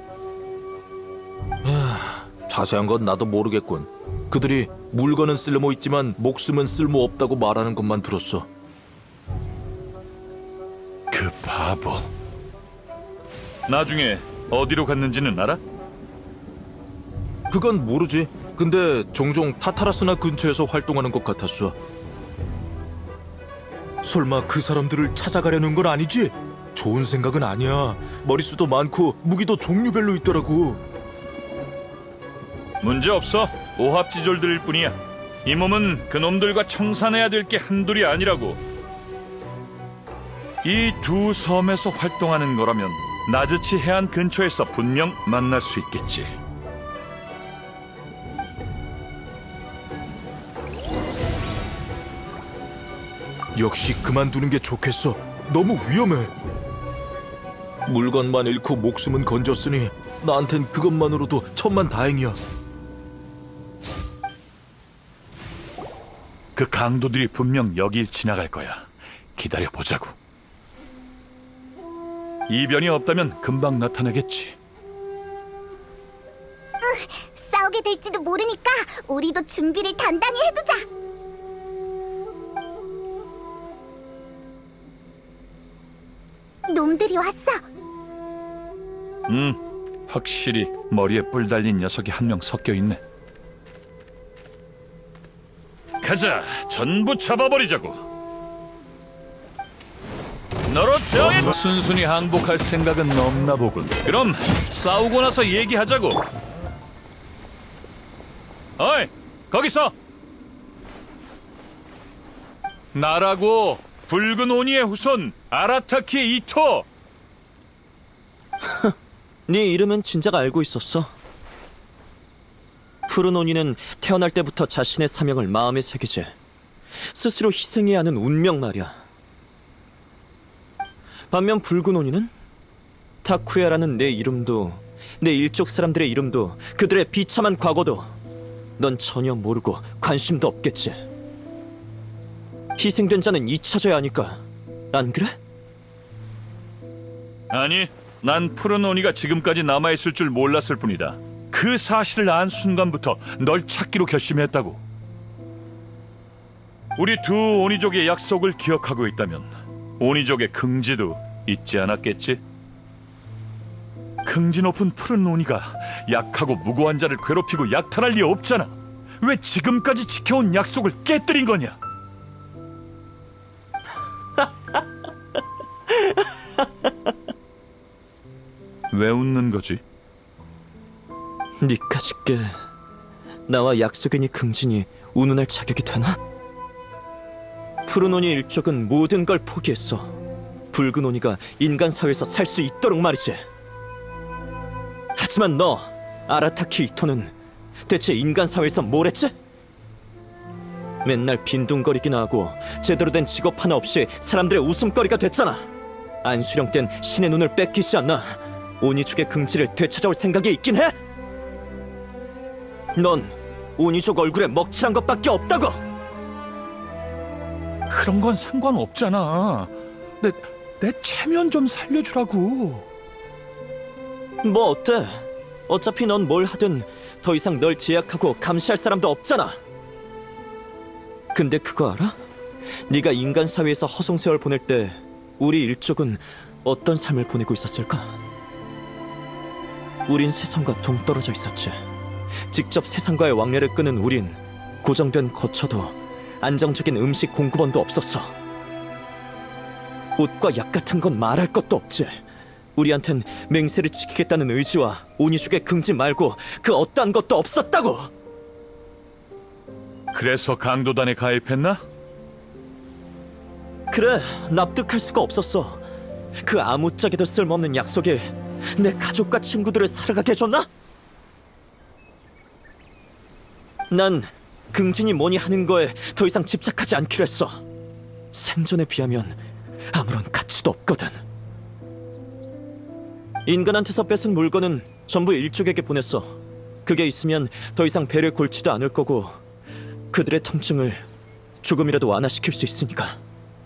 야, 자세한 건 나도 모르겠군. 그들이 물건은 쓸모 있지만 목숨은 쓸모 없다고 말하는 것만 들었어. 그 바보. 나중에 어디로 갔는지는 알아? 그건 모르지. 근데 종종 타타라스나 근처에서 활동하는 것 같았어. 설마 그 사람들을 찾아가려는 건 아니지? 좋은 생각은 아니야. 머릿수도 많고 무기도 종류별로 있더라고. 문제 없어. 오합지졸들일 뿐이야. 이 몸은 그놈들과 청산해야 될 게 한둘이 아니라고. 이 두 섬에서 활동하는 거라면 나즈치 해안 근처에서 분명 만날 수 있겠지. 역시 그만두는 게 좋겠어. 너무 위험해. 물건만 잃고 목숨은 건졌으니 나한텐 그것만으로도 천만다행이야. 그 강도들이 분명 여길 지나갈 거야. 기다려보자고. 이변이 없다면 금방 나타나겠지. 싸우게 될지도 모르니까 우리도 준비를 단단히 해두자. 놈들이 왔어. 음, 확실히 머리에 뿔 달린 녀석이 한 명 섞여 있네. 가자, 전부 잡아버리자고. 너로 정해. 순순히 항복할 생각은 없나 보군. 그럼 싸우고 나서 얘기하자고. 어이, 거기서. 나라고. 붉은 오니의 후손 아라타키 이토. 네 이름은 진작 알고 있었어. 푸른 오니는 태어날 때부터 자신의 사명을 마음에 새기지 스스로 희생해야 하는 운명 말이야. 반면 붉은 오니는 타쿠야라는 내 이름도 내 일족 사람들의 이름도 그들의 비참한 과거도 넌 전혀 모르고 관심도 없겠지. 희생된 자는 잊혀져야 하니까. 안 그래? 아니, 난 푸른 오니가 지금까지 남아있을 줄 몰랐을 뿐이다. 그 사실을 안 순간부터 널 찾기로 결심했다고. 우리 두 오니족의 약속을 기억하고 있다면 오니족의 긍지도 잊지 않았겠지? 긍지 높은 푸른 논이가 약하고 무고한 자를 괴롭히고 약탈할 리 없잖아. 왜 지금까지 지켜온 약속을 깨뜨린 거냐? 왜 웃는 거지? 니까짓게 나와 약속이니 긍진이 운운할 자격이 되나? 푸른 온이 일족은 모든 걸 포기했어. 붉은 온이가 인간 사회에서 살 수 있도록 말이지. 하지만 너, 아라타키 이토는 대체 인간 사회에서 뭘 했지? 맨날 빈둥거리기나 하고 제대로 된 직업 하나 없이 사람들의 웃음거리가 됐잖아. 안수령 땐 신의 눈을 뺏기지 않나? 오니족의 긍지를 되찾아올 생각이 있긴 해? 넌 오니족 얼굴에 먹칠한 것밖에 없다고! 그런 건 상관없잖아. 내, 내 체면 좀 살려주라고. 뭐 어때? 어차피 넌 뭘 하든 더 이상 널 제약하고 감시할 사람도 없잖아. 근데 그거 알아? 네가 인간 사회에서 허송세월 보낼 때 우리 일족은 어떤 삶을 보내고 있었을까? 우린 세상과 동떨어져 있었지. 직접 세상과의 왕래를 끄는 우린 고정된 거처도 안정적인 음식 공급원도 없었어. 옷과 약 같은 건 말할 것도 없지. 우리한텐 맹세를 지키겠다는 의지와 오니족의 긍지 말고 그 어떠한 것도 없었다고! 그래서 강도단에 가입했나? 그래, 납득할 수가 없었어. 그 아무짝에도 쓸모없는 약속이 내 가족과 친구들을 살아가게 해줬나? 난 긍진이 뭐니 하는 거에 더 이상 집착하지 않기로 했어. 생존에 비하면 아무런 가치도 없거든. 인간한테서 뺏은 물건은 전부 일족에게 보냈어. 그게 있으면 더 이상 배를 골지도 않을 거고 그들의 통증을 조금이라도 완화시킬 수 있으니까.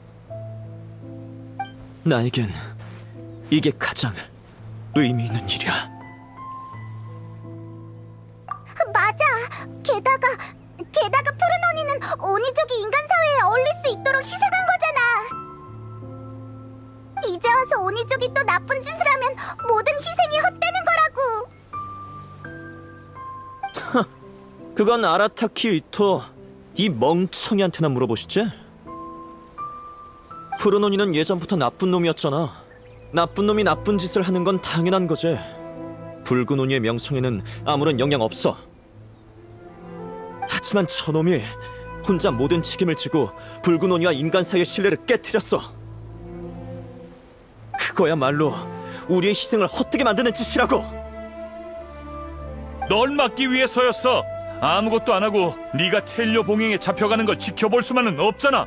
나에겐 이게 가장 의미 있는 일이야. 맞아. 게다가 게다가 푸른 언니는 오니족이 인간 사회에 어울릴 수 있도록 희생한 거잖아. 이제 와서 오니족이 또 나쁜 짓을 하면 모든 희생이 헛되는 거라고. 그건 아라타키 이토 이 멍청이한테나 물어보시지? 푸르노니는 예전부터 나쁜 놈이었잖아. 나쁜 놈이 나쁜 짓을 하는 건 당연한 거지. 붉은 오니의 명성에는 아무런 영향 없어. 하지만 저놈이 혼자 모든 책임을 지고 붉은 오니와 인간 사이의 신뢰를 깨트렸어. 그거야말로 우리의 희생을 헛되게 만드는 짓이라고. 널 막기 위해서였어. 아무것도 안 하고 네가 텔료 봉행에 잡혀가는 걸 지켜볼 수만은 없잖아.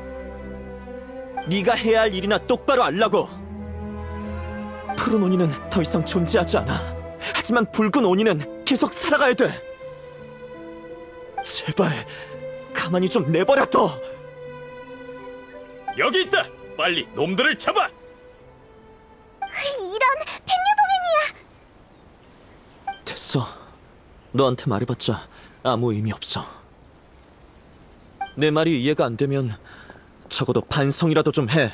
네가 해야 할 일이나 똑바로 알라고. 푸른 오니는 더 이상 존재하지 않아. 하지만 붉은 오니는 계속 살아가야 돼. 제발 가만히 좀 내버려둬. 여기 있다. 빨리 놈들을 잡아. 이런 텐류봉행이야. 됐어. 너한테 말해봤자 아무 의미 없어. 내 말이 이해가 안 되면 적어도 반성이라도 좀 해.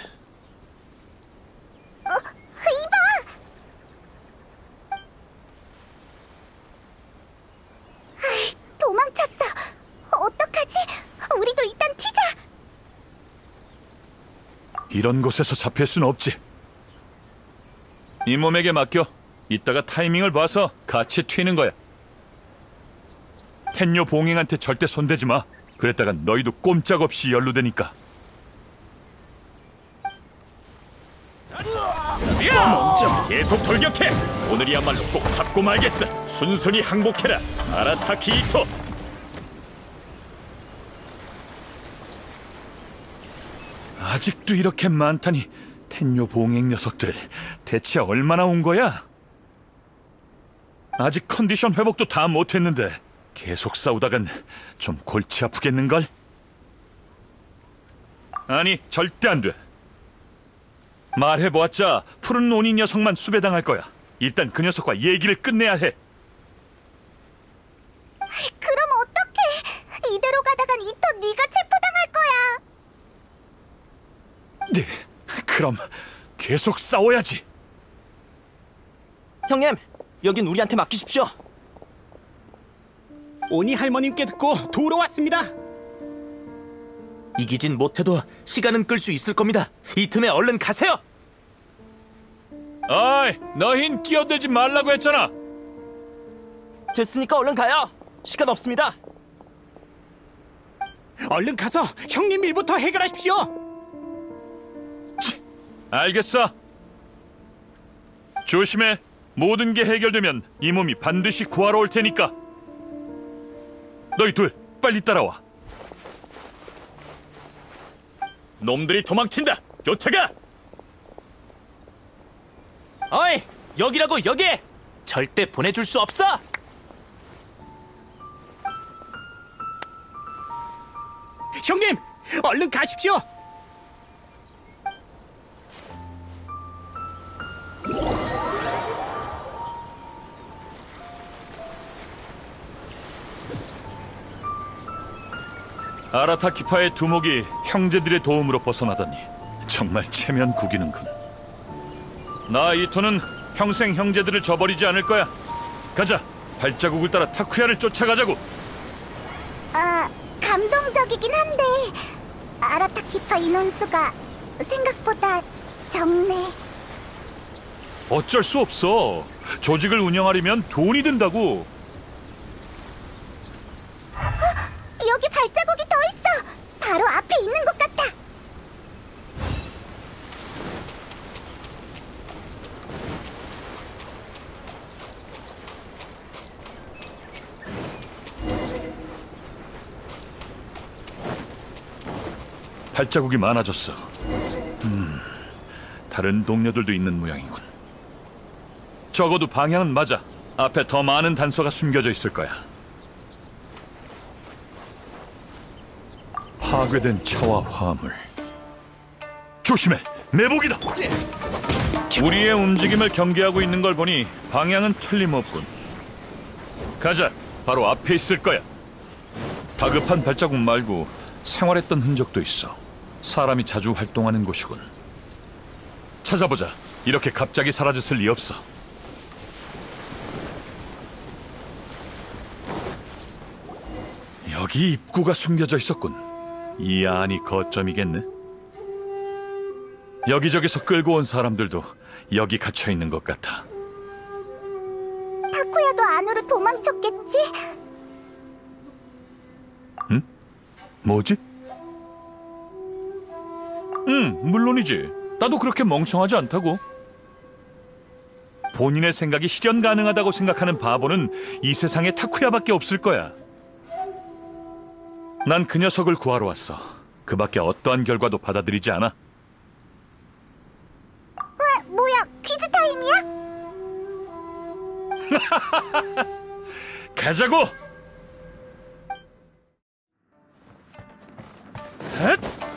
어, 이봐. 아이, 도망쳤어. 어떡하지? 우리도 일단 튀자. 이런 곳에서 잡힐 순 없지. 이 몸에게 맡겨. 이따가 타이밍을 봐서 같이 튀는 거야. 텐요 봉행한테 절대 손대지 마. 그랬다가 너희도 꼼짝없이 연루되니까. 멈춰! 계속 돌격해! 오늘이야말로 꼭 잡고 말겠어. 순순히 항복해라, 아라타키 이토. 아직도 이렇게 많다니. 텐요 봉행 녀석들 대체 얼마나 온 거야? 아직 컨디션 회복도 다 못했는데 계속 싸우다간 좀 골치 아프겠는걸? 아니, 절대 안 돼. 말해보았자 푸른 오니 녀석만 수배당할 거야. 일단 그 녀석과 얘기를 끝내야 해. 그럼 어떡해? 이대로 가다간 이토 네가 체포당할 거야. 네, 그럼 계속 싸워야지. 형님, 여긴 우리한테 맡기십시오. 오니 할머님께 듣고 도로 왔습니다. 이기진 못해도 시간은 끌 수 있을 겁니다. 이 틈에 얼른 가세요. 아이, 너흰 끼어들지 말라고 했잖아. 됐으니까 얼른 가요. 시간 없습니다. 얼른 가서 형님 일부터 해결하십시오. 알겠어. 조심해. 모든 게 해결되면 이 몸이 반드시 구하러 올 테니까. 너희 둘 빨리 따라와. 놈들이 도망친다. 쫓아가. 어이, 여기라고, 여기! 절대 보내줄 수 없어. 형님, 얼른 가십시오. 아라타키파의 두목이 형제들의 도움으로 벗어나다니 정말 체면 구기는군. 나 이토는 평생 형제들을 저버리지 않을 거야. 가자. 발자국을 따라 타쿠야를 쫓아가자고. 아, 감동적이긴 한데 아라타키파 인원수가 생각보다 적네. 어쩔 수 없어. 조직을 운영하려면 돈이 든다고. 여기 발자국이 더 있어. 바로 앞에 있는 것 같아. 발자국이 많아졌어. 음, 다른 동료들도 있는 모양이군. 적어도 방향은 맞아. 앞에 더 많은 단서가 숨겨져 있을 거야. 파괴된 차와 화물. 조심해! 매복이다! 우리의 움직임을 경계하고 있는 걸 보니 방향은 틀림없군. 가자. 바로 앞에 있을 거야. 다급한 발자국 말고 생활했던 흔적도 있어. 사람이 자주 활동하는 곳이군. 찾아보자. 이렇게 갑자기 사라졌을 리 없어. 여기 입구가 숨겨져 있었군. 이 안이 거점이겠네. 여기저기서 끌고 온 사람들도 여기 갇혀 있는 것 같아. 타쿠야도 안으로 도망쳤겠지? 응? 뭐지? 응, 물론이지. 나도 그렇게 멍청하지 않다고. 본인의 생각이 실현 가능하다고 생각하는 바보는 이 세상에 타쿠야밖에 없을 거야. 난 그 녀석을 구하러 왔어. 그 밖에 어떠한 결과도 받아들이지 않아. 어, 뭐야, 퀴즈 타임이야? 가자고! 헷!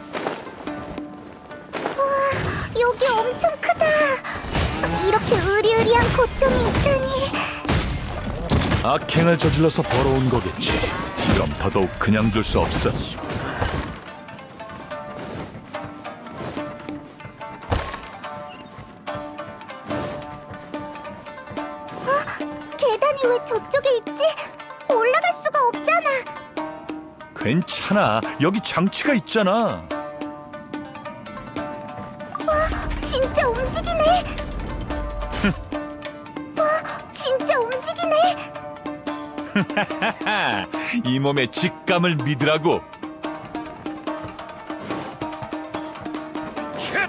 우와, 여기 엄청 크다. 이렇게 으리으리한 고점이 있다니. 악행을 저질러서 벌어온 거겠지. 그럼 더더욱 그냥 둘 수 없어. 계단이 왜 저쪽에 있지? 올라갈 수가 없잖아. 괜찮아. 여기 장치가 있잖아. 진짜 움직이네. 와, 진짜 움직이네. 이 몸의 직감을 믿으라고. 쳇!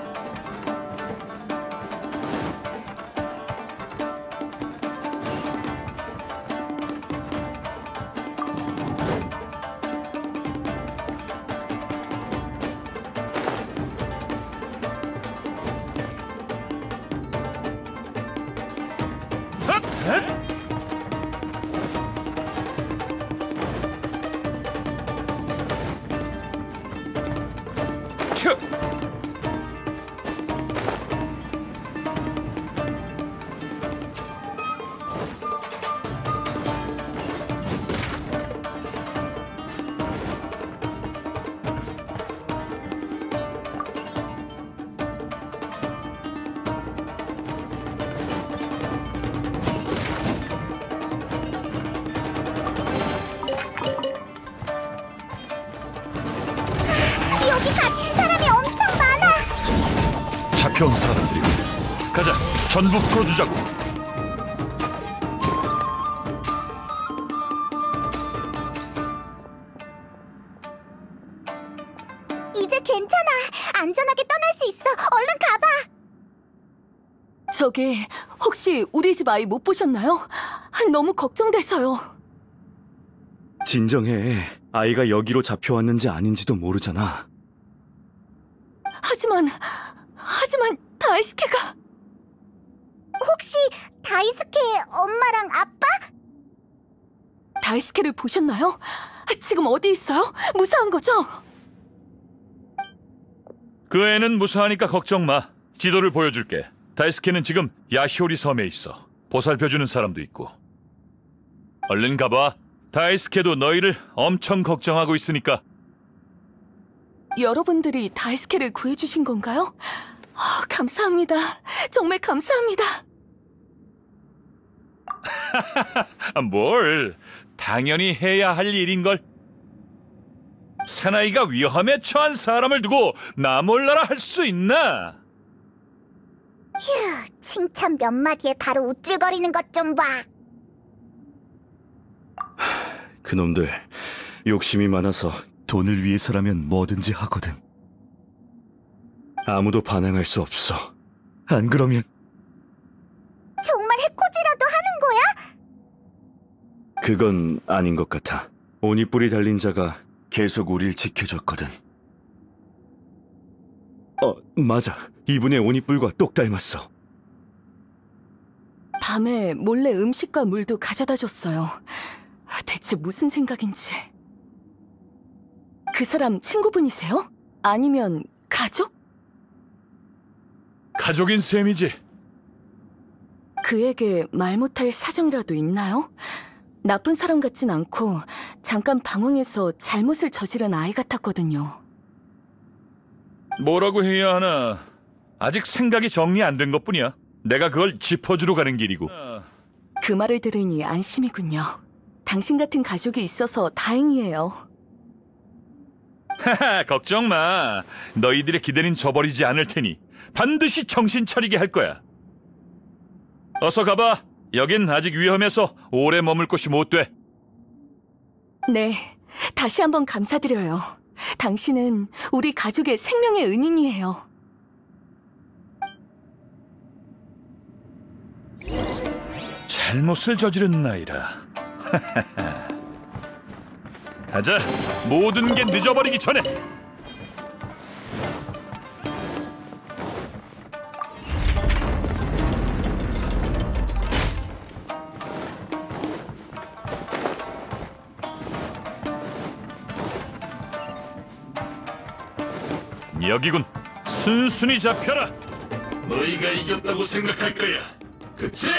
헛! 헛! 쳐! 잡혀온 사람들이고. 가자, 전부 풀어주자고. 이제 괜찮아. 안전하게 떠날 수 있어. 얼른 가봐. 저기 혹시 우리 집 아이 못 보셨나요? 너무 걱정돼서요. 진정해. 아이가 여기로 잡혀왔는지 아닌지도 모르잖아. 하지만 하지만 다이스케가 혹시 다이스케의 엄마랑 아빠? 다이스케를 보셨나요? 지금 어디 있어요? 무사한 거죠? 그 애는 무사하니까 걱정 마. 지도를 보여줄게. 다이스케는 지금 야시오리 섬에 있어. 보살펴주는 사람도 있고. 얼른 가봐. 다이스케도 너희를 엄청 걱정하고 있으니까. 여러분들이 다이스케를 구해주신 건가요? 아, 감사합니다. 정말 감사합니다. 뭘? 당연히 해야 할 일인걸. 사나이가 위험에 처한 사람을 두고 나 몰라라 할 수 있나? 휴, 칭찬 몇 마디에 바로 우쭐거리는 것 좀 봐. 그놈들 욕심이 많아서 돈을 위해서라면 뭐든지 하거든. 아무도 반항할 수 없어. 안 그러면 정말 해코지라도 하는 거야? 그건 아닌 것 같아. 오니뿔이 달린 자가 계속 우릴 지켜줬거든. 어, 맞아. 이분의 오니뿔과 똑 닮았어. 밤에 몰래 음식과 물도 가져다 줬어요. 대체 무슨 생각인지. 그 사람 친구분이세요? 아니면 가족? 가족인 셈이지. 그에게 말 못할 사정이라도 있나요? 나쁜 사람 같진 않고 잠깐 방황해서 잘못을 저지른 아이 같았거든요. 뭐라고 해야 하나. 아직 생각이 정리 안 된 것뿐이야. 내가 그걸 짚어주러 가는 길이고. 그 말을 들으니 안심이군요. 당신 같은 가족이 있어서 다행이에요. 하하, 걱정 마. 너희들의 기대는 저버리지 않을 테니 반드시 정신 차리게 할 거야. 어서 가봐. 여긴 아직 위험해서 오래 머물 곳이 못 돼. 네, 다시 한번 감사드려요. 당신은 우리 가족의 생명의 은인이에요. 잘못을 저지른 나이라. 가자. 모든 게 늦어버리기 전에. 여기군. 순순히 잡혀라. 너희가 이겼다고 생각할 거야. 그치?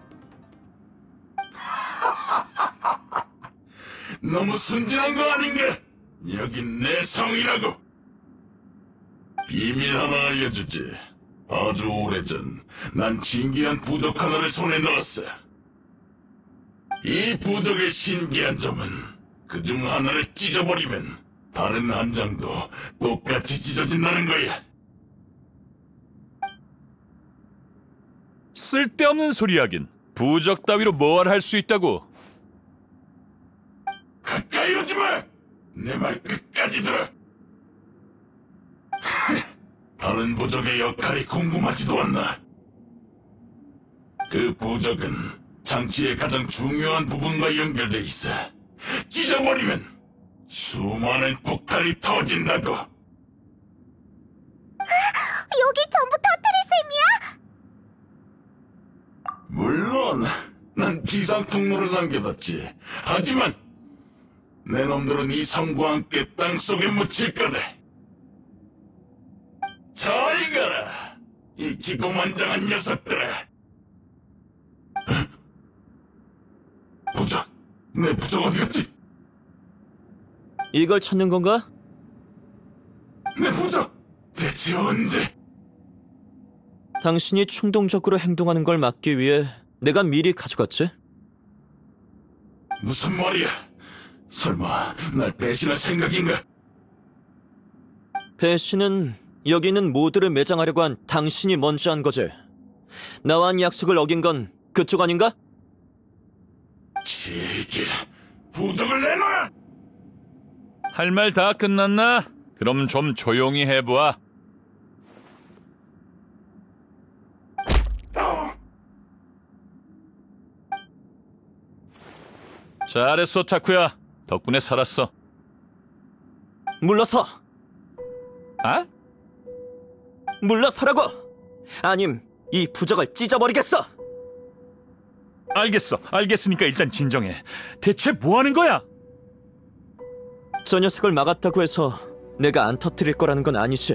너무 순진한 거 아닌가? 여긴 내 성이라고. 비밀 하나 알려주지. 아주 오래전 난 신기한 부적 하나를 손에 넣었어. 이 부적의 신기한 점은 그중 하나를 찢어버리면 다른 한 장도 똑같이 찢어진다는 거야. 쓸데없는 소리 하긴. 부적 따위로 뭘 할 수 있다고. 가까이 오지 마! 내 말 끝까지 들어! 다른 부적의 역할이 궁금하지도 않나? 그 부적은 장치의 가장 중요한 부분과 연결돼 있어. 찢어버리면 수많은 폭탄이 터진다고. 여기 전부 터뜨릴 셈이야? 물론 난 비상 통로를 남겨뒀지. 하지만 내 놈들은 이 섬과 함께 땅속에 묻힐 거다. 잘 가라, 이 기고만장한 녀석들아. 부적, 내 부적 어디 갔지? 이걸 찾는 건가? 내 부적, 대체 언제? 당신이 충동적으로 행동하는 걸 막기 위해 내가 미리 가져갔지? 무슨 말이야? 설마 날 배신할 생각인가? 배신은 여기 있는 모두를 매장하려고 한 당신이 먼저 한 거지. 나와 한 약속을 어긴 건 그쪽 아닌가? 제게 부적을 내놔! 할 말 다 끝났나? 그럼 좀 조용히 해보아. 잘했어, 타쿠야. 덕분에 살았어. 물러서! 아? 물러서라고! 아님 이 부적을 찢어버리겠어! 알겠어. 알겠으니까 일단 진정해. 대체 뭐 하는 거야? 저 녀석을 막았다고 해서 내가 안 터뜨릴 거라는 건 아니지.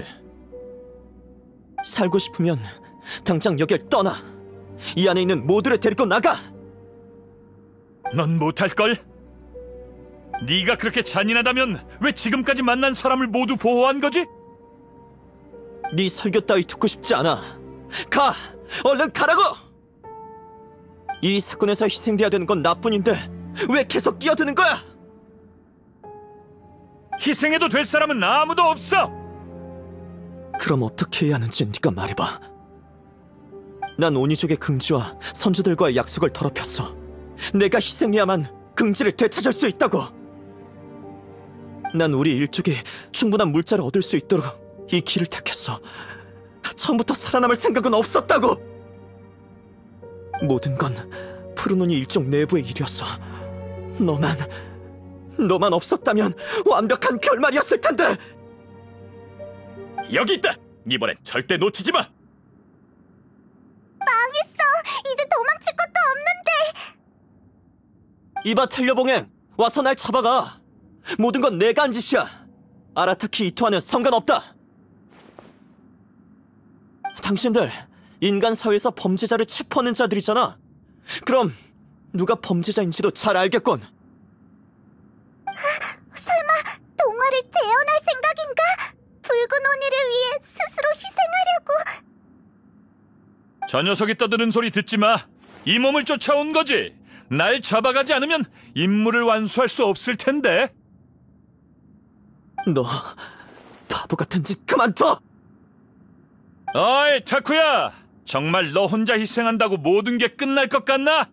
살고 싶으면 당장 여길 떠나. 이 안에 있는 모두를 데리고 나가! 넌 못할걸? 네가 그렇게 잔인하다면 왜 지금까지 만난 사람을 모두 보호한 거지? 네 설교 따위 듣고 싶지 않아. 가! 얼른 가라고! 이 사건에서 희생돼야 되는 건 나뿐인데 왜 계속 끼어드는 거야? 희생해도 될 사람은 아무도 없어! 그럼 어떻게 해야 하는지 네가 말해봐. 난 오니족의 긍지와 선조들과의 약속을 더럽혔어. 내가 희생해야만 긍지를 되찾을 수 있다고. 난 우리 일족이 충분한 물자를 얻을 수 있도록 이 길을 택했어. 처음부터 살아남을 생각은 없었다고. 모든 건 푸르노니 일족 내부의 일이었어. 너만 너만 없었다면 완벽한 결말이었을 텐데. 여기 있다! 이번엔 절대 놓치지 마! 망했어. 이제 도망칠 것도 없는데. 이봐 텔려봉행, 와서 날 잡아가. 모든 건 내가 한 짓이야. 아라타키 이토와는 상관없다. 당신들 인간 사회에서 범죄자를 체포하는 자들이잖아. 그럼 누가 범죄자인지도 잘 알겠군. 설마 동화를 재현할 생각인가? 붉은 오니를 위해 스스로 희생하려고. 저 녀석이 떠드는 소리 듣지 마. 이 몸을 쫓아온 거지. 날 잡아가지 않으면 임무를 완수할 수 없을 텐데. 너 바보 같은 짓 그만둬! 어이, 타쿠야! 정말 너 혼자 희생한다고 모든 게 끝날 것 같나?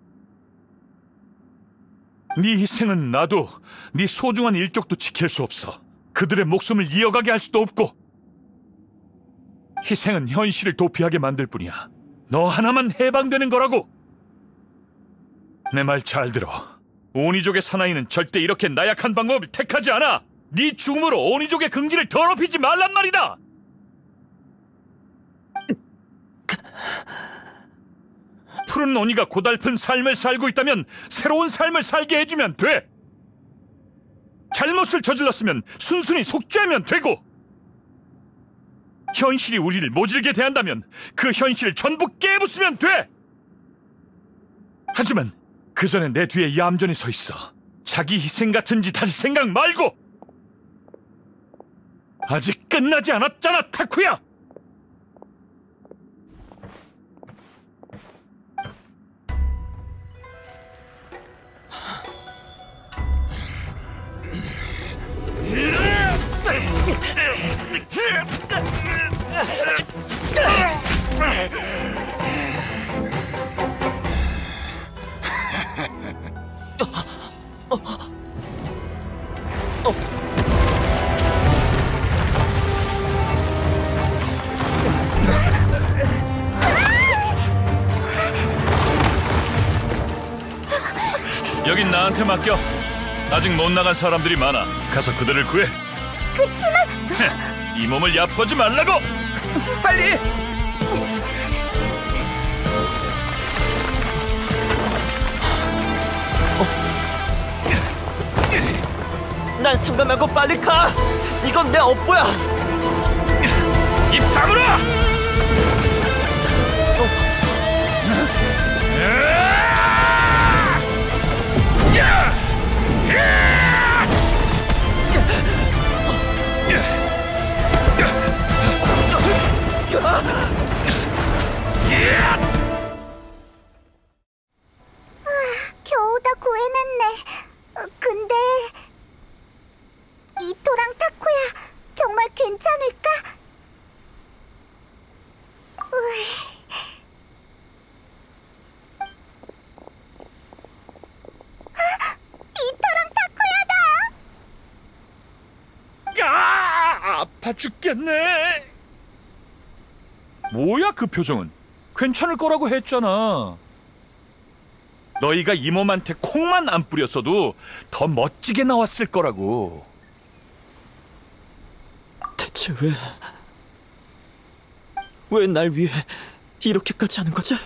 네 희생은 나도, 네 소중한 일족도 지킬 수 없어. 그들의 목숨을 이어가게 할 수도 없고. 희생은 현실을 도피하게 만들 뿐이야. 너 하나만 해방되는 거라고. 내 말 잘 들어. 오니족의 사나이는 절대 이렇게 나약한 방법을 택하지 않아. 네 죽음으로 오니족의 긍지를 더럽히지 말란 말이다. 푸른 오니가 고달픈 삶을 살고 있다면 새로운 삶을 살게 해주면 돼. 잘못을 저질렀으면 순순히 속죄하면 되고, 현실이 우리를 모질게 대한다면 그 현실을 전부 깨부수면 돼. 하지만 그 전에 내 뒤에 얌전히 서 있어. 자기 희생 같은 짓 할 생각 말고. 아직 끝나지 않았잖아, 타쿠야. 여긴 나한테 맡겨. 아직 못 나간 사람들이 많아. 가서 그들을 구해. 그치만 이 몸을 얕보지 말라고! 빨리! 난 상관 말고 빨리 가! 이건 내 업보야! 입 다물어! 겨우 다 구해냈네. 어, 근데 이토랑 타쿠야 정말 괜찮을까? 아파 죽겠네. 뭐야 그 표정은? 괜찮을 거라고 했잖아. 너희가 이 몸한테 콩만 안 뿌렸어도 더 멋지게 나왔을 거라고. 대체 왜... 왜 날 위해 이렇게까지 하는 거지?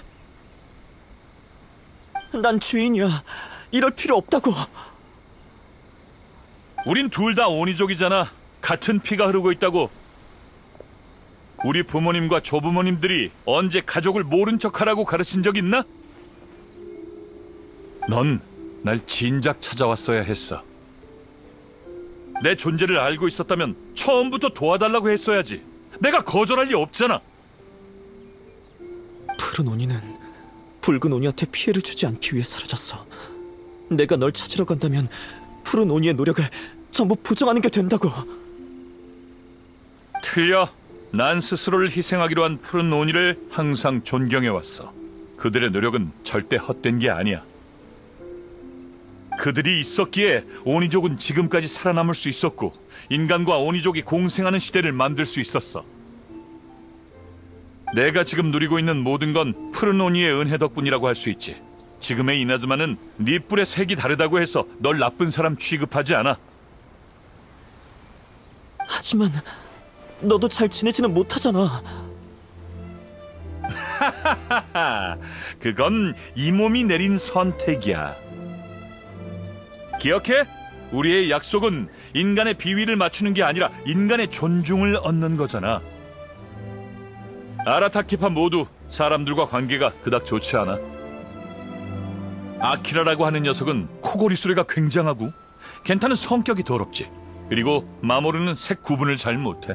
난 죄인이야. 이럴 필요 없다고. 우린 둘 다 오니족이잖아. 같은 피가 흐르고 있다고. 우리 부모님과 조부모님들이 언제 가족을 모른 척하라고 가르친 적 있나? 넌 날 진작 찾아왔어야 했어. 내 존재를 알고 있었다면 처음부터 도와달라고 했어야지. 내가 거절할 리 없잖아. 푸른 오니는 붉은 오니한테 피해를 주지 않기 위해 사라졌어. 내가 널 찾으러 간다면 푸른 오니의 노력을 전부 부정하는 게 된다고. 틀려. 난 스스로를 희생하기로 한 푸른 오니를 항상 존경해왔어. 그들의 노력은 절대 헛된 게 아니야. 그들이 있었기에 오니족은 지금까지 살아남을 수 있었고 인간과 오니족이 공생하는 시대를 만들 수 있었어. 내가 지금 누리고 있는 모든 건 푸른 오니의 은혜 덕분이라고 할 수 있지. 지금의 이나즈마는 네 뿔의 색이 다르다고 해서 널 나쁜 사람 취급하지 않아. 하지만 너도 잘 지내지는 못하잖아. 하하하하. 그건 이 몸이 내린 선택이야. 기억해? 우리의 약속은 인간의 비위를 맞추는 게 아니라 인간의 존중을 얻는 거잖아. 아라타키파 모두 사람들과 관계가 그닥 좋지 않아. 아키라라고 하는 녀석은 코골이 소리가 굉장하고 켄타는 성격이 더럽지. 그리고 마모루는 색 구분을 잘 못해.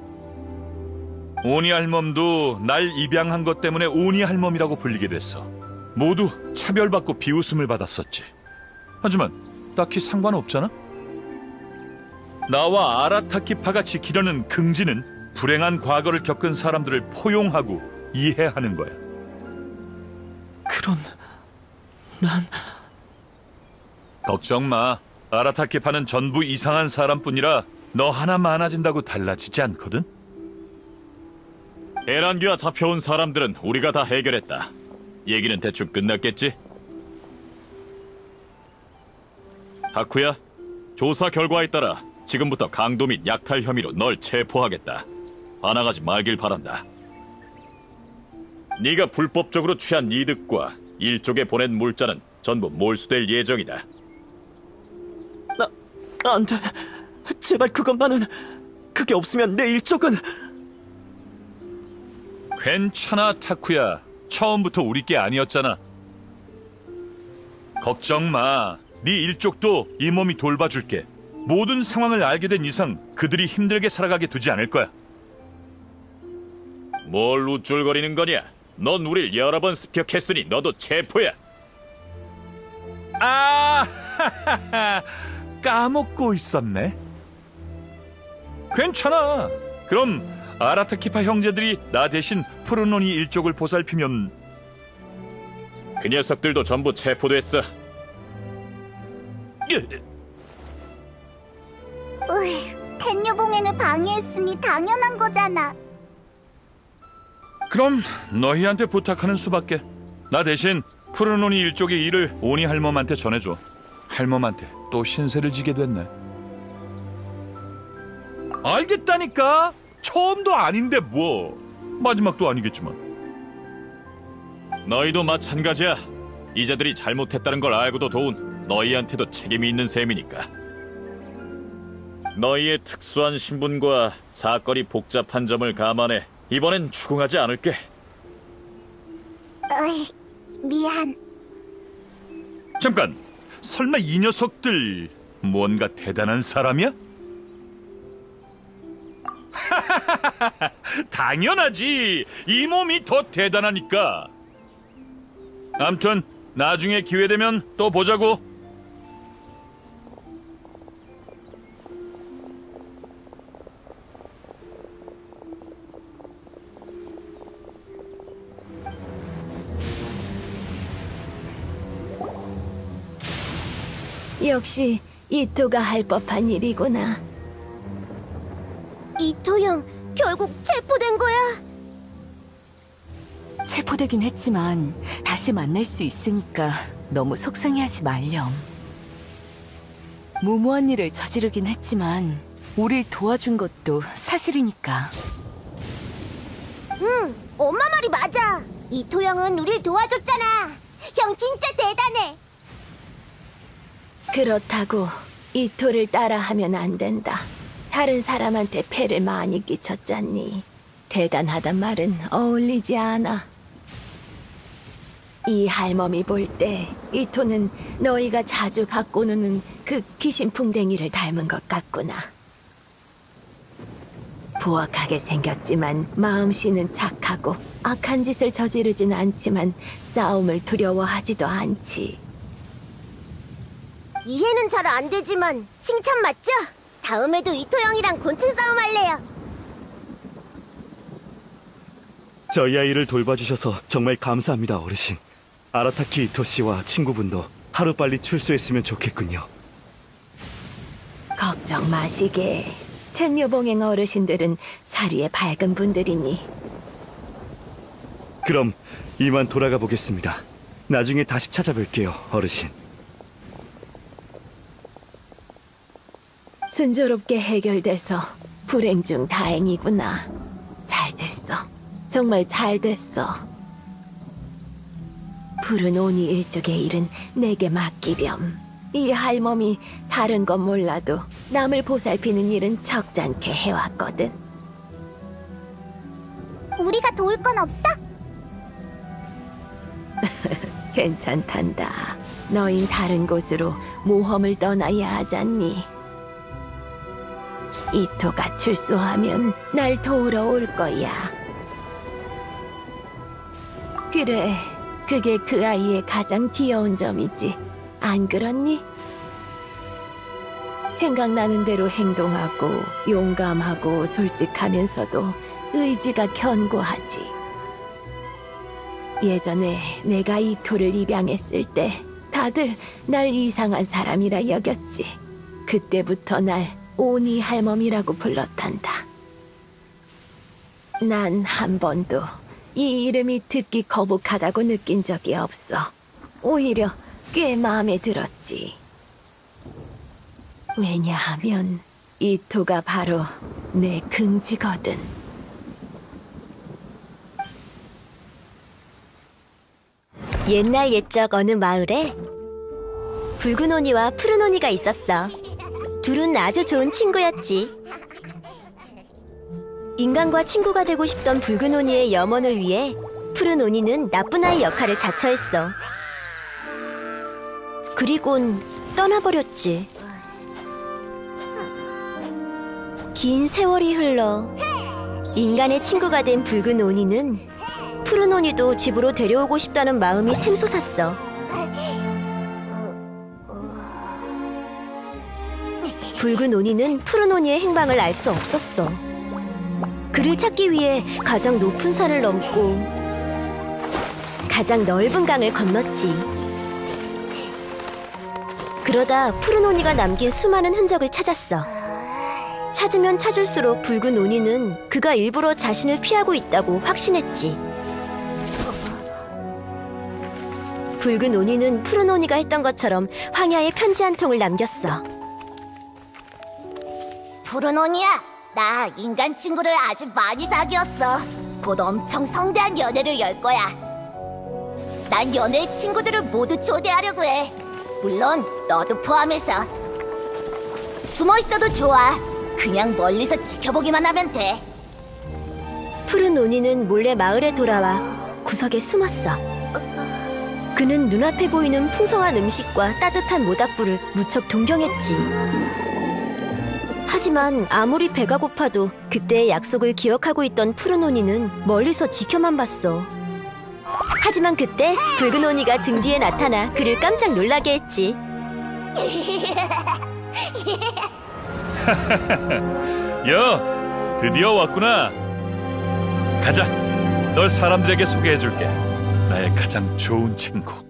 오니 할멈도 날 입양한 것 때문에 오니 할멈이라고 불리게 됐어. 모두 차별받고 비웃음을 받았었지. 하지만 딱히 상관없잖아? 나와 아라타키파가 지키려는 긍지는 불행한 과거를 겪은 사람들을 포용하고 이해하는 거야. 그럼 난... 걱정 마. 아라타키파는 전부 이상한 사람뿐이라 너 하나 많아진다고 달라지지 않거든? 에란규와 잡혀온 사람들은 우리가 다 해결했다. 얘기는 대충 끝났겠지? 다쿠야, 조사 결과에 따라 지금부터 강도 및 약탈 혐의로 널 체포하겠다. 반항하지 말길 바란다. 네가 불법적으로 취한 이득과 일족에 보낸 물자는 전부 몰수될 예정이다. 나... 안 돼. 제발 그것만은... 그게 없으면 내 일족은... 괜찮아, 타쿠야. 처음부터 우리 게 아니었잖아. 걱정 마. 네 일족도 이 몸이 돌봐줄게. 모든 상황을 알게 된 이상 그들이 힘들게 살아가게 두지 않을 거야. 뭘 우쭐거리는 거냐? 넌 우릴 여러 번 습격했으니 너도 체포야. 아, 하하하. 까먹고 있었네. 괜찮아. 그럼 아라타키파 형제들이 나 대신 푸르노니 일족을 보살피면... 그 녀석들도 전부 체포됐어. 으이, 텐류 봉행을 방해했으니 당연한 거잖아. 그럼 너희한테 부탁하는 수밖에. 나 대신 푸르노니 일족의 일을 오니 할멈한테 전해줘. 할멈한테 또 신세를 지게 됐네. 알겠다니까. 처음도 아닌데 뭐. 마지막도 아니겠지만. 너희도 마찬가지야. 이자들이 잘못했다는 걸 알고도 도운 너희한테도 책임이 있는 셈이니까. 너희의 특수한 신분과 사건이 복잡한 점을 감안해 이번엔 추궁하지 않을게. 어이, 미안. 잠깐. 설마 이 녀석들 뭔가 대단한 사람이야? 당연하지. 이 몸이 더 대단하니까. 암튼 나중에 기회되면 또 보자고. 역시 이토가 할 법한 일이구나. 이토 형 결국 체포된 거야? 체포되긴 했지만 다시 만날 수 있으니까 너무 속상해하지 말렴. 무모한 일을 저지르긴 했지만 우릴 도와준 것도 사실이니까. 응, 엄마 말이 맞아. 이토 형은 우릴 도와줬잖아. 형 진짜 대단해. 그렇다고 이토를 따라하면 안 된다. 다른 사람한테 폐를 많이 끼쳤잖니. 대단하단 말은 어울리지 않아. 이 할멈이 볼 때 이토는 너희가 자주 갖고 노는 그 귀신풍뎅이를 닮은 것 같구나. 부엌하게 생겼지만 마음씨는 착하고 악한 짓을 저지르진 않지만 싸움을 두려워하지도 않지. 이해는 잘 안 되지만 칭찬 맞죠? 다음에도 이토 형이랑 곤충 싸움 할래요. 저희 아이를 돌봐주셔서 정말 감사합니다, 어르신. 아라타키 이토 씨와 친구분도 하루빨리 출소했으면 좋겠군요. 걱정 마시게. 텐요봉행 어르신들은 사리에 밝은 분들이니. 그럼 이만 돌아가 보겠습니다. 나중에 다시 찾아뵐게요, 어르신. 순조롭게 해결돼서 불행 중 다행이구나. 잘 됐어. 정말 잘 됐어. 푸른 오니 일족의 일은 내게 맡기렴. 이 할멈이 다른 건 몰라도 남을 보살피는 일은 적잖게 해왔거든. 우리가 도울 건 없어? 괜찮단다. 너흰 다른 곳으로 모험을 떠나야 하잖니. 이토가 출소하면 날 도우러 올 거야. 그래, 그게 그 아이의 가장 귀여운 점이지. 안 그렇니? 생각나는 대로 행동하고 용감하고 솔직하면서도 의지가 견고하지. 예전에 내가 이토를 입양했을 때 다들 날 이상한 사람이라 여겼지. 그때부터 날 오니 할멈이라고 불렀단다. 난 한 번도 이 이름이 듣기 거북하다고 느낀 적이 없어. 오히려 꽤 마음에 들었지. 왜냐하면 이토가 바로 내 긍지거든. 옛날 옛적 어느 마을에 붉은 오니와 푸른 오니가 있었어. 둘은 아주 좋은 친구였지. 인간과 친구가 되고 싶던 붉은 오니의 염원을 위해 푸른 오니는 나쁜 아이 역할을 자처했어. 그리곤 떠나버렸지. 긴 세월이 흘러 인간의 친구가 된 붉은 오니는 푸른 오니도 집으로 데려오고 싶다는 마음이 샘솟았어. 붉은 오니는 푸른 오니의 행방을 알 수 없었어. 그를 찾기 위해 가장 높은 산을 넘고 가장 넓은 강을 건넜지. 그러다 푸른 오니가 남긴 수많은 흔적을 찾았어. 찾으면 찾을수록 붉은 오니는 그가 일부러 자신을 피하고 있다고 확신했지. 붉은 오니는 푸른 오니가 했던 것처럼 황야에 편지 한 통을 남겼어. 푸른 오니야, 나 인간 친구를 아주 많이 사귀었어. 곧 엄청 성대한 연애를 열 거야. 난 연애 친구들을 모두 초대하려고 해. 물론 너도 포함해서. 숨어 있어도 좋아. 그냥 멀리서 지켜보기만 하면 돼. 푸른 오니는 몰래 마을에 돌아와 구석에 숨었어. 그는 눈앞에 보이는 풍성한 음식과 따뜻한 모닥불을 무척 동경했지. 하지만 아무리 배가 고파도 그때의 약속을 기억하고 있던 푸른 오니는 멀리서 지켜만 봤어. 하지만 그때 붉은 오니가 등 뒤에 나타나 그를 깜짝 놀라게 했지. 여, 드디어 왔구나. 가자. 널 사람들에게 소개해줄게. 나의 가장 좋은 친구.